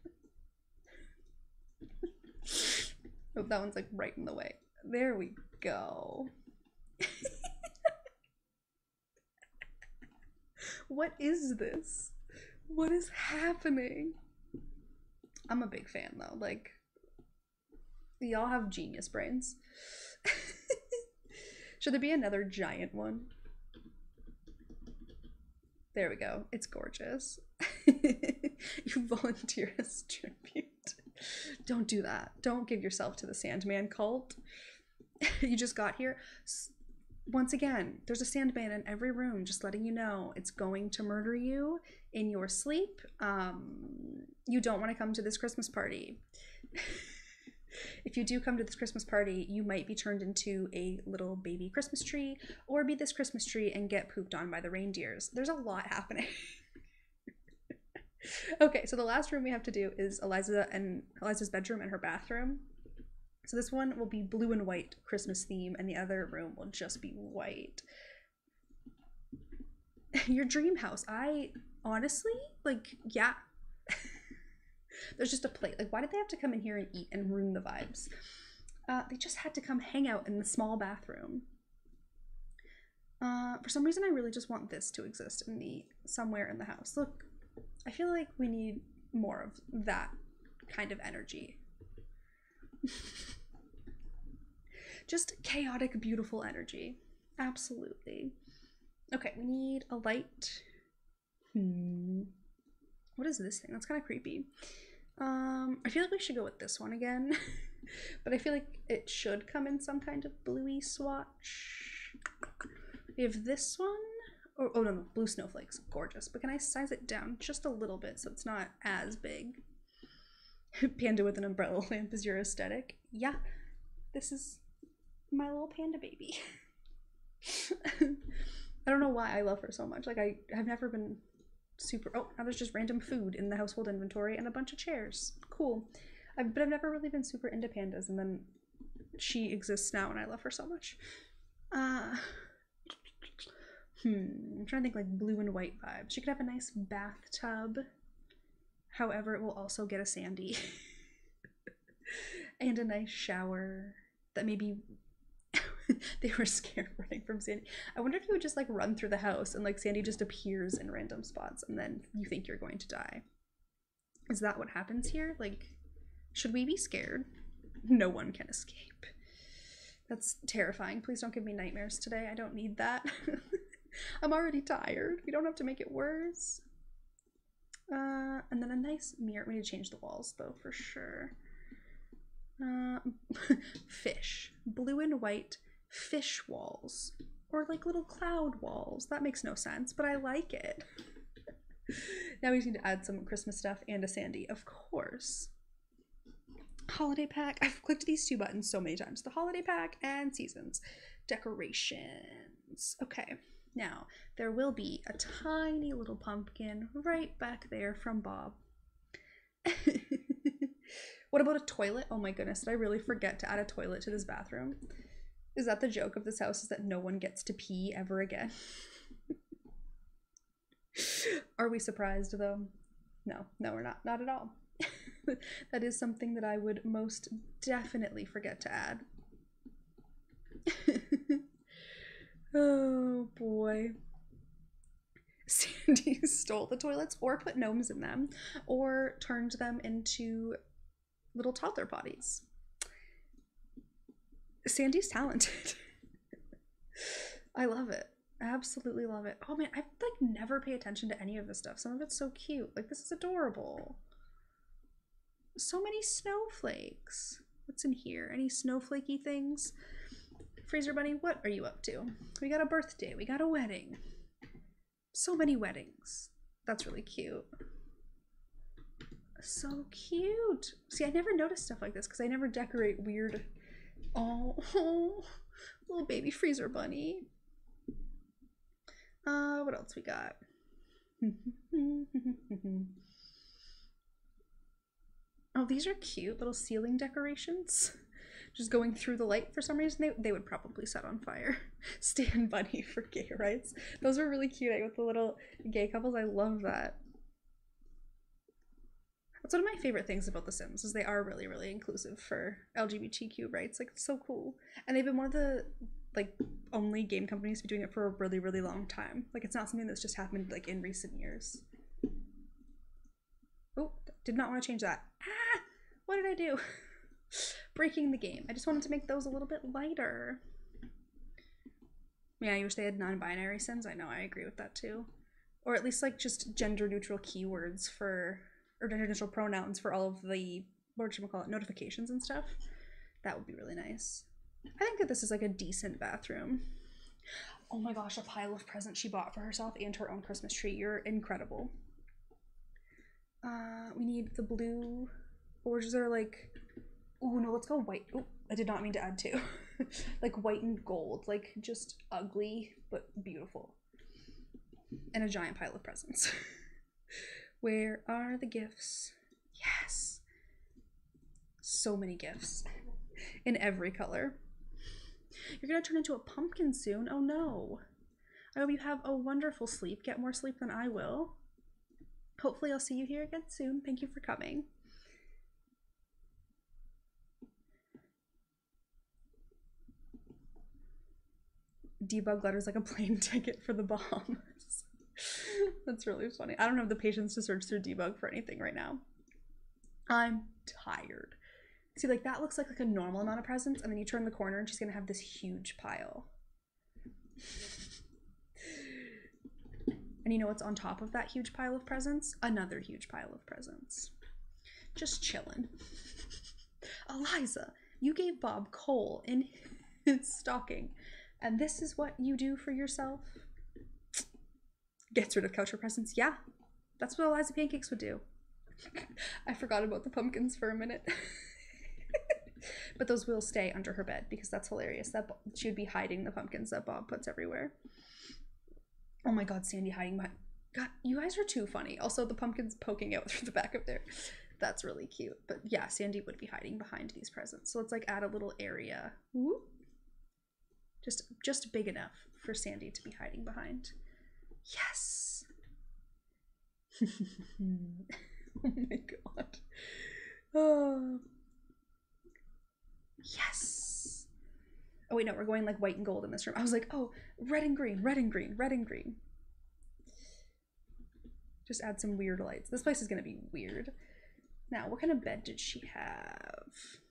Oh, that one's like right in the way. There we go. What is this? What is happening? I'm a big fan though. Like, y'all have genius brains. Should there be another giant one? There we go. It's gorgeous. You volunteer as tribute. Don't do that. Don't give yourself to the Sandman cult. You just got here. Once again, there's a Sandman in every room, just letting you know it's going to murder you in your sleep. You don't want to come to this Christmas party. If you do come to this Christmas party, you might be turned into a little baby Christmas tree, or be this Christmas tree and get pooped on by the reindeers. There's a lot happening. Okay, so the last room we have to do is Eliza's bedroom and her bathroom. So this one will be blue and white Christmas theme, and the other room will just be white. Your dream house. I honestly, like, yeah. There's just a plate. Like, why did they have to come in here and eat and ruin the vibes? They just had to come hang out in the small bathroom. For some reason, I really just want this to exist in the somewhere in the house. Look, I feel like we need more of that kind of energy. Just chaotic, beautiful energy. Absolutely. Okay, we need a light. What is this thing? That's kind of creepy. I feel like we should go with this one again. But I feel like it should come in some kind of bluey swatch. We have this one. Oh no, blue snowflakes. Gorgeous. But can I size it down just a little bit so it's not as big? Panda with an umbrella lamp is your aesthetic. Yeah, this is my little panda baby. I don't know why I love her so much. Like, I have never been super... Oh, now there's just random food in the household inventory and a bunch of chairs. Cool. But I've never really been super into pandas, and then she exists now and I love her so much. I'm trying to think, like, blue and white vibes. She could have a nice bathtub. However, it will also get a Sandy. And a nice shower that maybe they were scared running from Sandy. I wonder if you would just like run through the house and like Sandy just appears in random spots and then you think you're going to die. Is that what happens here? Like, should we be scared? No one can escape. That's terrifying. Please don't give me nightmares today. I don't need that. I'm already tired. We don't have to make it worse. And then a nice mirror. We need to change the walls though, for sure. Fish. Blue and white fish walls. Or like little cloud walls. That makes no sense, but I like it. Now we just need to add some Christmas stuff and a Sandy, of course. Holiday pack. I've clicked these two buttons so many times. The holiday pack and seasons. Decorations. Okay. Now, there will be a tiny little pumpkin right back there from Bob. What about a toilet? Oh my goodness, did I really forget to add a toilet to this bathroom? Is that the joke of this house, is that no one gets to pee ever again? Are we surprised though? No, we're not. Not at all. That is something that I would most definitely forget to add. Oh boy. Sandy stole the toilets or put gnomes in them or turned them into little toddler potties. Sandy's talented. I love it. Absolutely love it. Oh man, I like never pay attention to any of this stuff. Some of it's so cute. Like, this is adorable. So many snowflakes. What's in here? Any snowflakey things? Freezer Bunny, what are you up to? We got a birthday. We got a wedding. So many weddings. That's really cute. So cute. See, I never noticed stuff like this because I never decorate weird. Oh, little baby Freezer Bunny. What else we got? Oh, these are cute little ceiling decorations. Just going through the light for some reason. They would probably set on fire. Stan Bunny for gay rights. Those are really cute with the little gay couples. I love that. That's one of my favorite things about The Sims is they are really, really inclusive for LGBTQ rights. Like, it's so cool. And they've been one of the like only game companies to be doing it for a really, really long time. Like, it's not something that's just happened like in recent years. Oh, did not want to change that. Ah, what did I do? Breaking the game. I just wanted to make those a little bit lighter. Yeah, I wish they had non-binary Sims. I know, I agree with that too. Or at least like just gender-neutral keywords for, or gender-neutral pronouns for all of the, whatchamacallit, notifications and stuff. That would be really nice. I think that this is like a decent bathroom. Oh my gosh, a pile of presents she bought for herself and her own Christmas tree. You're incredible. We need the blue, or is there like, oh no, let's go white. Oh, I did not mean to add two. Like white and gold, like just ugly but beautiful. And a giant pile of presents. Where are the gifts? Yes. So many gifts in every color. You're gonna turn into a pumpkin soon. Oh no. I hope you have a wonderful sleep. Get more sleep than I will. Hopefully I'll see you here again soon. Thank you for coming. Debug letters like a plane ticket for the Bahamas. That's really funny. I don't have the patience to search through debug for anything right now. I'm tired. See, like that looks like a normal amount of presents, and then you turn the corner and she's gonna have this huge pile. And you know what's on top of that huge pile of presents? Another huge pile of presents. Just chilling. Eliza, you gave Bob coal in his stocking, and this is what you do for yourself? Gets rid of couch for presents. Yeah, that's what Eliza Pancakes would do. I forgot about the pumpkins for a minute. But those will stay under her bed because that's hilarious. That she would be hiding the pumpkins that Bob puts everywhere. Oh my god, Sandy hiding behind. God, you guys are too funny. Also, the pumpkins poking out through the back of there. That's really cute. But yeah, Sandy would be hiding behind these presents. So let's like add a little area. Whoop. Just big enough for Sandy to be hiding behind. Yes. Oh my god. Oh. Yes. Oh wait, no, we're going like white and gold in this room. I was like, oh, red and green, red and green, red and green. Just add some weird lights. This place is gonna be weird. Now, what kind of bed did she have?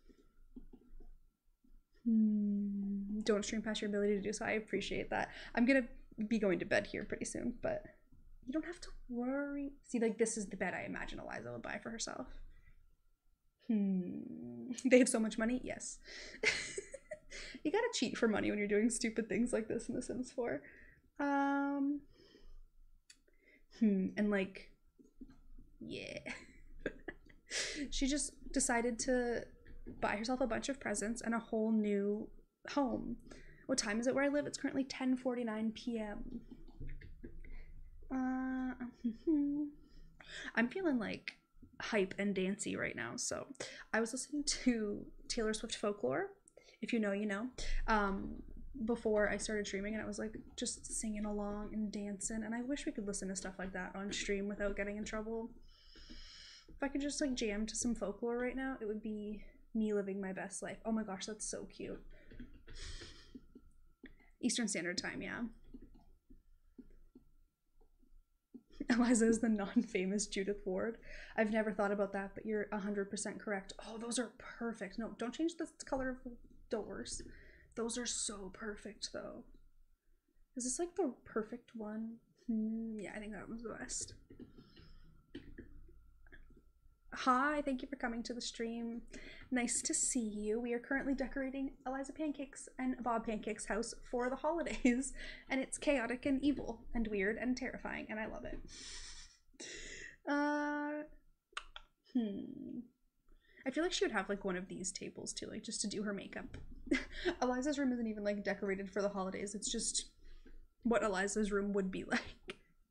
Don't stream past your ability to do so. I appreciate that. I'm gonna be going to bed here pretty soon, but you don't have to worry. See, like this is the bed I imagine Eliza would buy for herself. They have so much money? Yes. You gotta cheat for money when you're doing stupid things like this in The Sims 4. And like, yeah. She just decided to buy herself a bunch of presents and a whole new home. What time is it where I live? It's currently 10:49 p.m. I'm feeling like hype and dancey right now. So I was listening to Taylor Swift Folklore. If you know, you know. Before I started streaming, and I was like just singing along and dancing, and I wish we could listen to stuff like that on stream without getting in trouble. If I could just like jam to some folklore right now, it would be me living my best life. Oh my gosh, that's so cute. Eastern Standard Time, yeah. Eliza is the non-famous Judith Ward. I've never thought about that, but you're 100% correct. Oh, those are perfect. No, don't change the color of the doors. Those are so perfect, though. Is this like the perfect one? Yeah, I think that one's the best. Hi, thank you for coming to the stream. Nice to see you. We are currently decorating Eliza Pancake's and Bob Pancake's house for the holidays, and it's chaotic and evil and weird and terrifying, and I love it. I feel like she would have like one of these tables too, like just to do her makeup. Eliza's room isn't even like decorated for the holidays. It's just what Eliza's room would be like.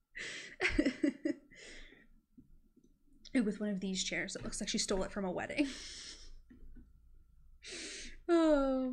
With one of these chairs, it looks like she stole it from a wedding. Oh.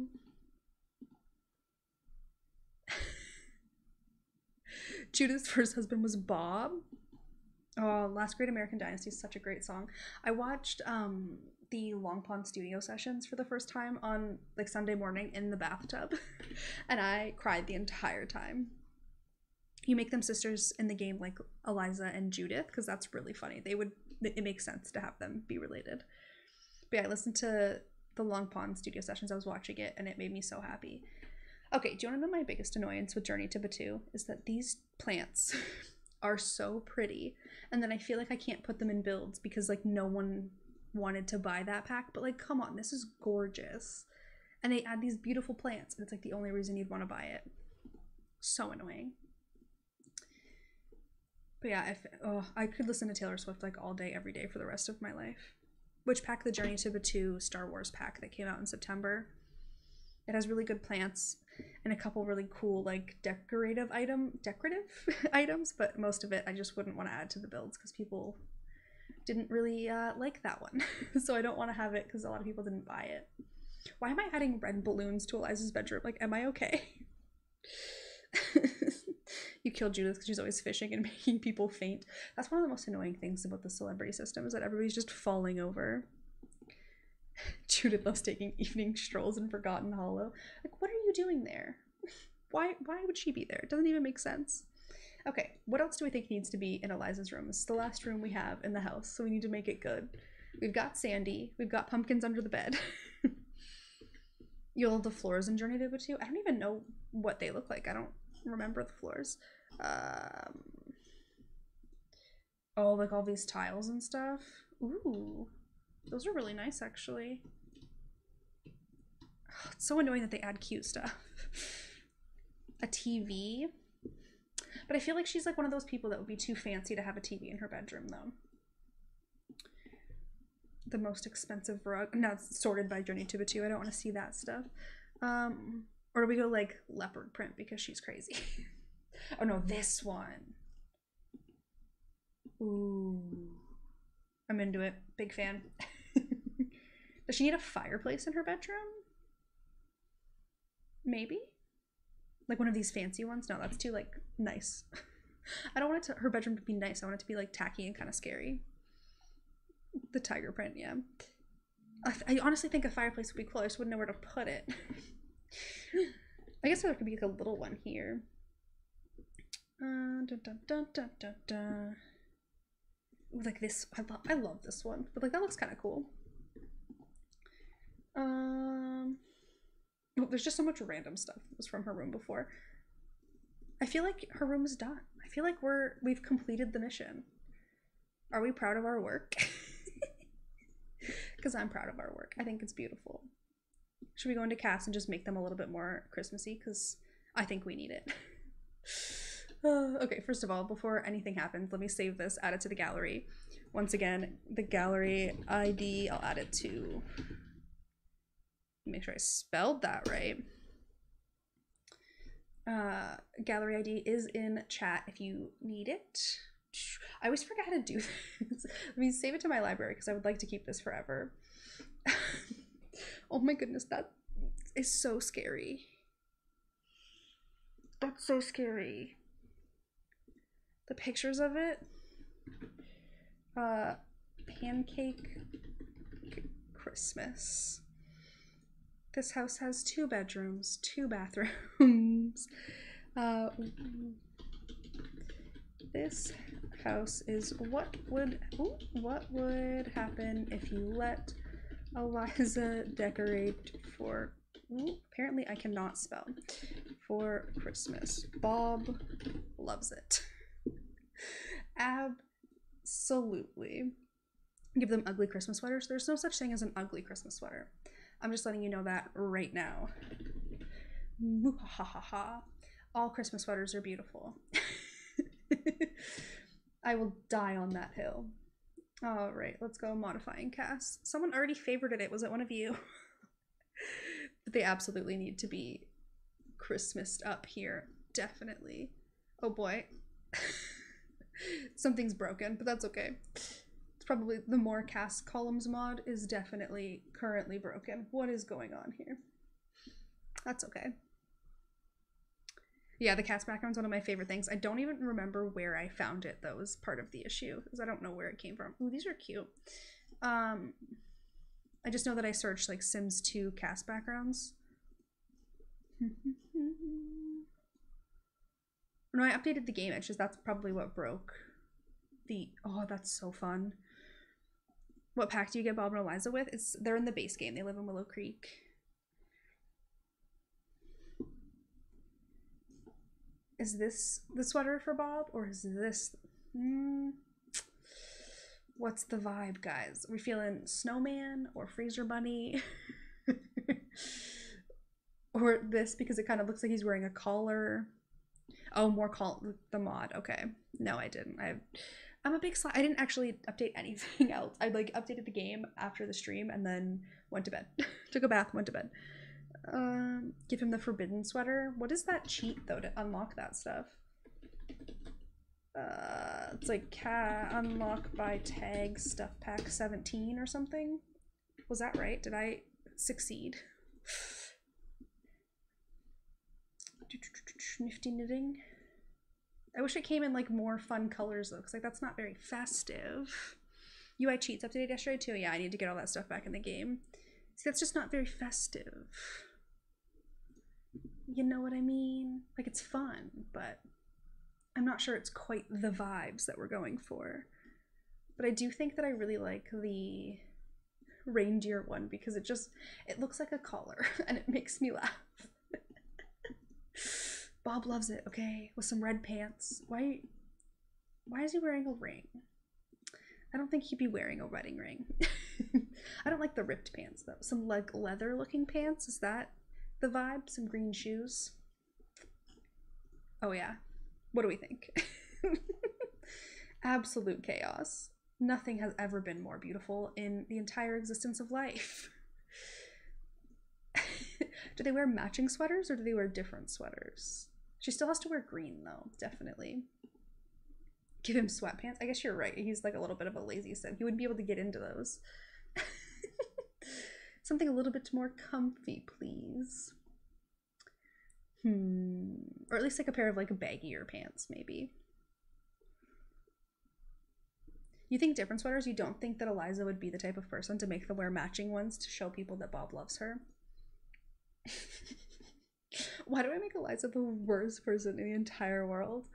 Judith's first husband was Bob. Oh, Last Great American Dynasty is such a great song. I watched the Long Pond studio sessions for the first time on like Sunday morning in the bathtub, and I cried the entire time. You make them sisters in the game like Eliza and Judith because that's really funny. It makes sense to have them be related. But yeah, I listened to the Long Pond studio sessions. I was watching it and it made me so happy. Okay, do you want to know my biggest annoyance with Journey to Batuu? Is that these plants are so pretty, and then I feel like I can't put them in builds because like no one wanted to buy that pack. But like, come on, this is gorgeous. And they add these beautiful plants, and it's like the only reason you'd want to buy it. So annoying. But yeah, I could listen to Taylor Swift like all day, every day for the rest of my life. Which pack? The Journey to Batuu Star Wars pack that came out in September. It has really good plants and a couple really cool like decorative items, but most of it I just wouldn't want to add to the builds because people didn't really like that one. So I don't want to have it because a lot of people didn't buy it. Why am I adding red balloons to Eliza's bedroom? Like, am I okay? You killed Judith because she's always fishing and making people faint. That's one of the most annoying things about the celebrity system, is that everybody's just falling over. Judith loves taking evening strolls in Forgotten Hollow. Like, what are you doing there? Why would she be there? It doesn't even make sense. Okay, what else do we think needs to be in Eliza's room? This is the last room we have in the house, so we need to make it good. We've got Sandy. We've got pumpkins under the bed. You'll have the floors in Journey to Batuu. I don't even know what they look like. I don't remember the floors. Oh, like all these tiles and stuff. Ooh, those are really nice, actually. Oh, it's so annoying that they add cute stuff. A TV. But I feel like she's like one of those people that would be too fancy to have a TV in her bedroom, though. The most expensive rug. Now it's sorted by Journey to Batuu. I don't want to see that stuff. Or do we go like leopard print because she's crazy? Oh no, this one. Ooh. I'm into it. Big fan. Does she need a fireplace in her bedroom? Maybe? Like one of these fancy ones? No, that's too like nice. I don't want her bedroom to be nice. I want it to be like tacky and kind of scary. The tiger print, yeah. I honestly think a fireplace would be cool. I just wouldn't know where to put it. I guess there could be like a little one here. Dun, dun, dun, dun, dun, dun. Ooh, like this. I love this one. But like that looks kind of cool. Oh, there's just so much random stuff that was from her room before. I feel like her room is done. I feel like we've completed the mission. Are we proud of our work? Because I'm proud of our work. I think it's beautiful. Should we go into cast and just make them a little bit more Christmassy? Because I think we need it. Okay, first of all, before anything happens, let me save this, add it to the gallery. Once again, the gallery ID, I'll add it to... Make sure I spelled that right. Gallery ID is in chat if you need it. I always forget how to do this. Let me save it to my library because I would like to keep this forever. Oh my goodness, that is so scary. That's so scary. The pictures of it. Pancake Christmas. This house has 2 bedrooms, 2 bathrooms. This house is what would happen if you let Eliza decorate for, apparently I cannot spell, for Christmas. Bob loves it. Absolutely. give them ugly Christmas sweaters. There's no such thing as an ugly Christmas sweater. I'm just letting you know that right now. Muhahaha. All Christmas sweaters are beautiful. I will die on that hill. All right, let's go modifying cast. Someone already favorited it. Was it one of you? But they absolutely need to be Christmased up here. Definitely. Oh boy. Something's broken, but that's okay. It's probably the more cast columns mod is definitely currently broken. What is going on here? That's okay. Yeah, the cast background's one of my favorite things. I don't even remember where I found it, though, is part of the issue, because I don't know where it came from. Ooh, these are cute. I just know that I searched, like, Sims 2 cast backgrounds. No, I updated the game. It's just that's probably what broke the... Oh, that's so fun. What pack do you get Bob and Eliza with? They're in the base game. They live in Willow Creek. Is this the sweater for Bob, or is this... What's the vibe, guys? Are we feeling snowman or freezer bunny? Or this, because it kind of looks like he's wearing a collar. Oh, more the mod. Okay. No, I didn't. I'm a big I didn't actually update anything else. I like updated the game after the stream and then went to bed. Took a bath, went to bed. Give him the forbidden sweater. What is that cheat though to unlock that stuff? It's like unlock by tag stuff pack 17 or something. Was that right? Did I succeed? Nifty knitting. I wish it came in like more fun colors though, because like that's not very festive. UI cheats updated yesterday too. Yeah, I need to get all that stuff back in the game. See, that's just not very festive. You know what I mean? Like it's fun, but I'm not sure it's quite the vibes that we're going for. But I do think that I really like the reindeer one because it looks like a collar and it makes me laugh. Bob loves it, okay? With some red pants. Why is he wearing a ring? I don't think he'd be wearing a wedding ring. I don't like the ripped pants though. Some like leather looking pants, is that the vibe? Some green shoes. Oh yeah. What do we think? Absolute chaos. Nothing has ever been more beautiful in the entire existence of life. Do they wear matching sweaters or do they wear different sweaters? She still has to wear green though, definitely. Give him sweatpants. I guess you're right. He's like a little bit of a lazy sim. He wouldn't be able to get into those. Something a little bit more comfy, please. Or at least like a pair of like baggier pants, maybe. You think different sweaters? You don't think that Eliza would be the type of person to make them wear matching ones to show people that Bob loves her? Why do I make Eliza the worst person in the entire world?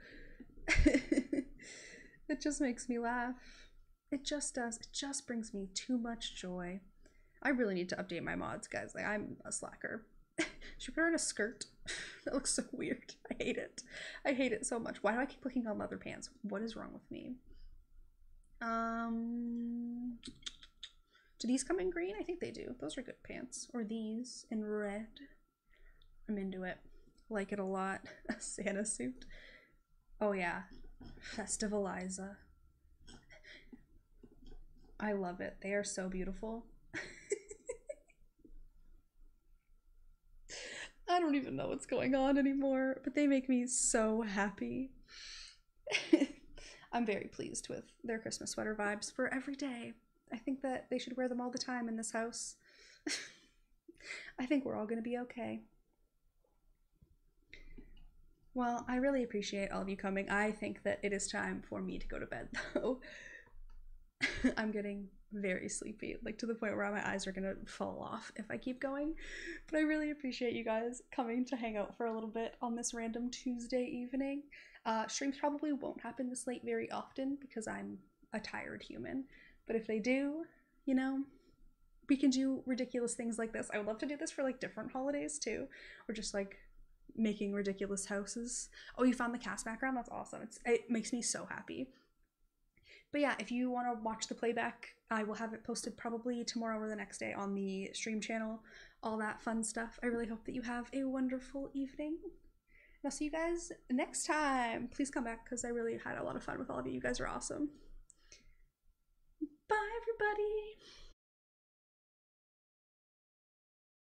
It just makes me laugh. It just does. It just brings me too much joy. I really need to update my mods, guys. Like, I'm a slacker. Should we put her in a skirt? That looks so weird. I hate it. I hate it so much. Why do I keep clicking on leather pants? What is wrong with me? Do these come in green? I think they do. Those are good pants. Or these in red. I'm into it. Like it a lot. A Santa suit. Oh yeah. Festive Eliza. I love it. They are so beautiful. I don't even know what's going on anymore, but they make me so happy. I'm very pleased with their Christmas sweater vibes for every day. I think that they should wear them all the time in this house. I think we're all gonna be okay. Well, I really appreciate all of you coming. I think that it is time for me to go to bed, though. I'm getting very sleepy, like to the point where my eyes are gonna fall off if I keep going. But I really appreciate you guys coming to hang out for a little bit on this random Tuesday evening. Streams probably won't happen this late very often because I'm a tired human. But if they do, you know, we can do ridiculous things like this. I would love to do this for like different holidays too, or just like making ridiculous houses. Oh, you found the cast background? That's awesome. It makes me so happy. But yeah, if you want to watch the playback, I will have it posted probably tomorrow or the next day on the stream channel, all that fun stuff. I really hope that you have a wonderful evening. And I'll see you guys next time. Please come back because I really had a lot of fun with all of you. You guys are awesome. Bye, everybody.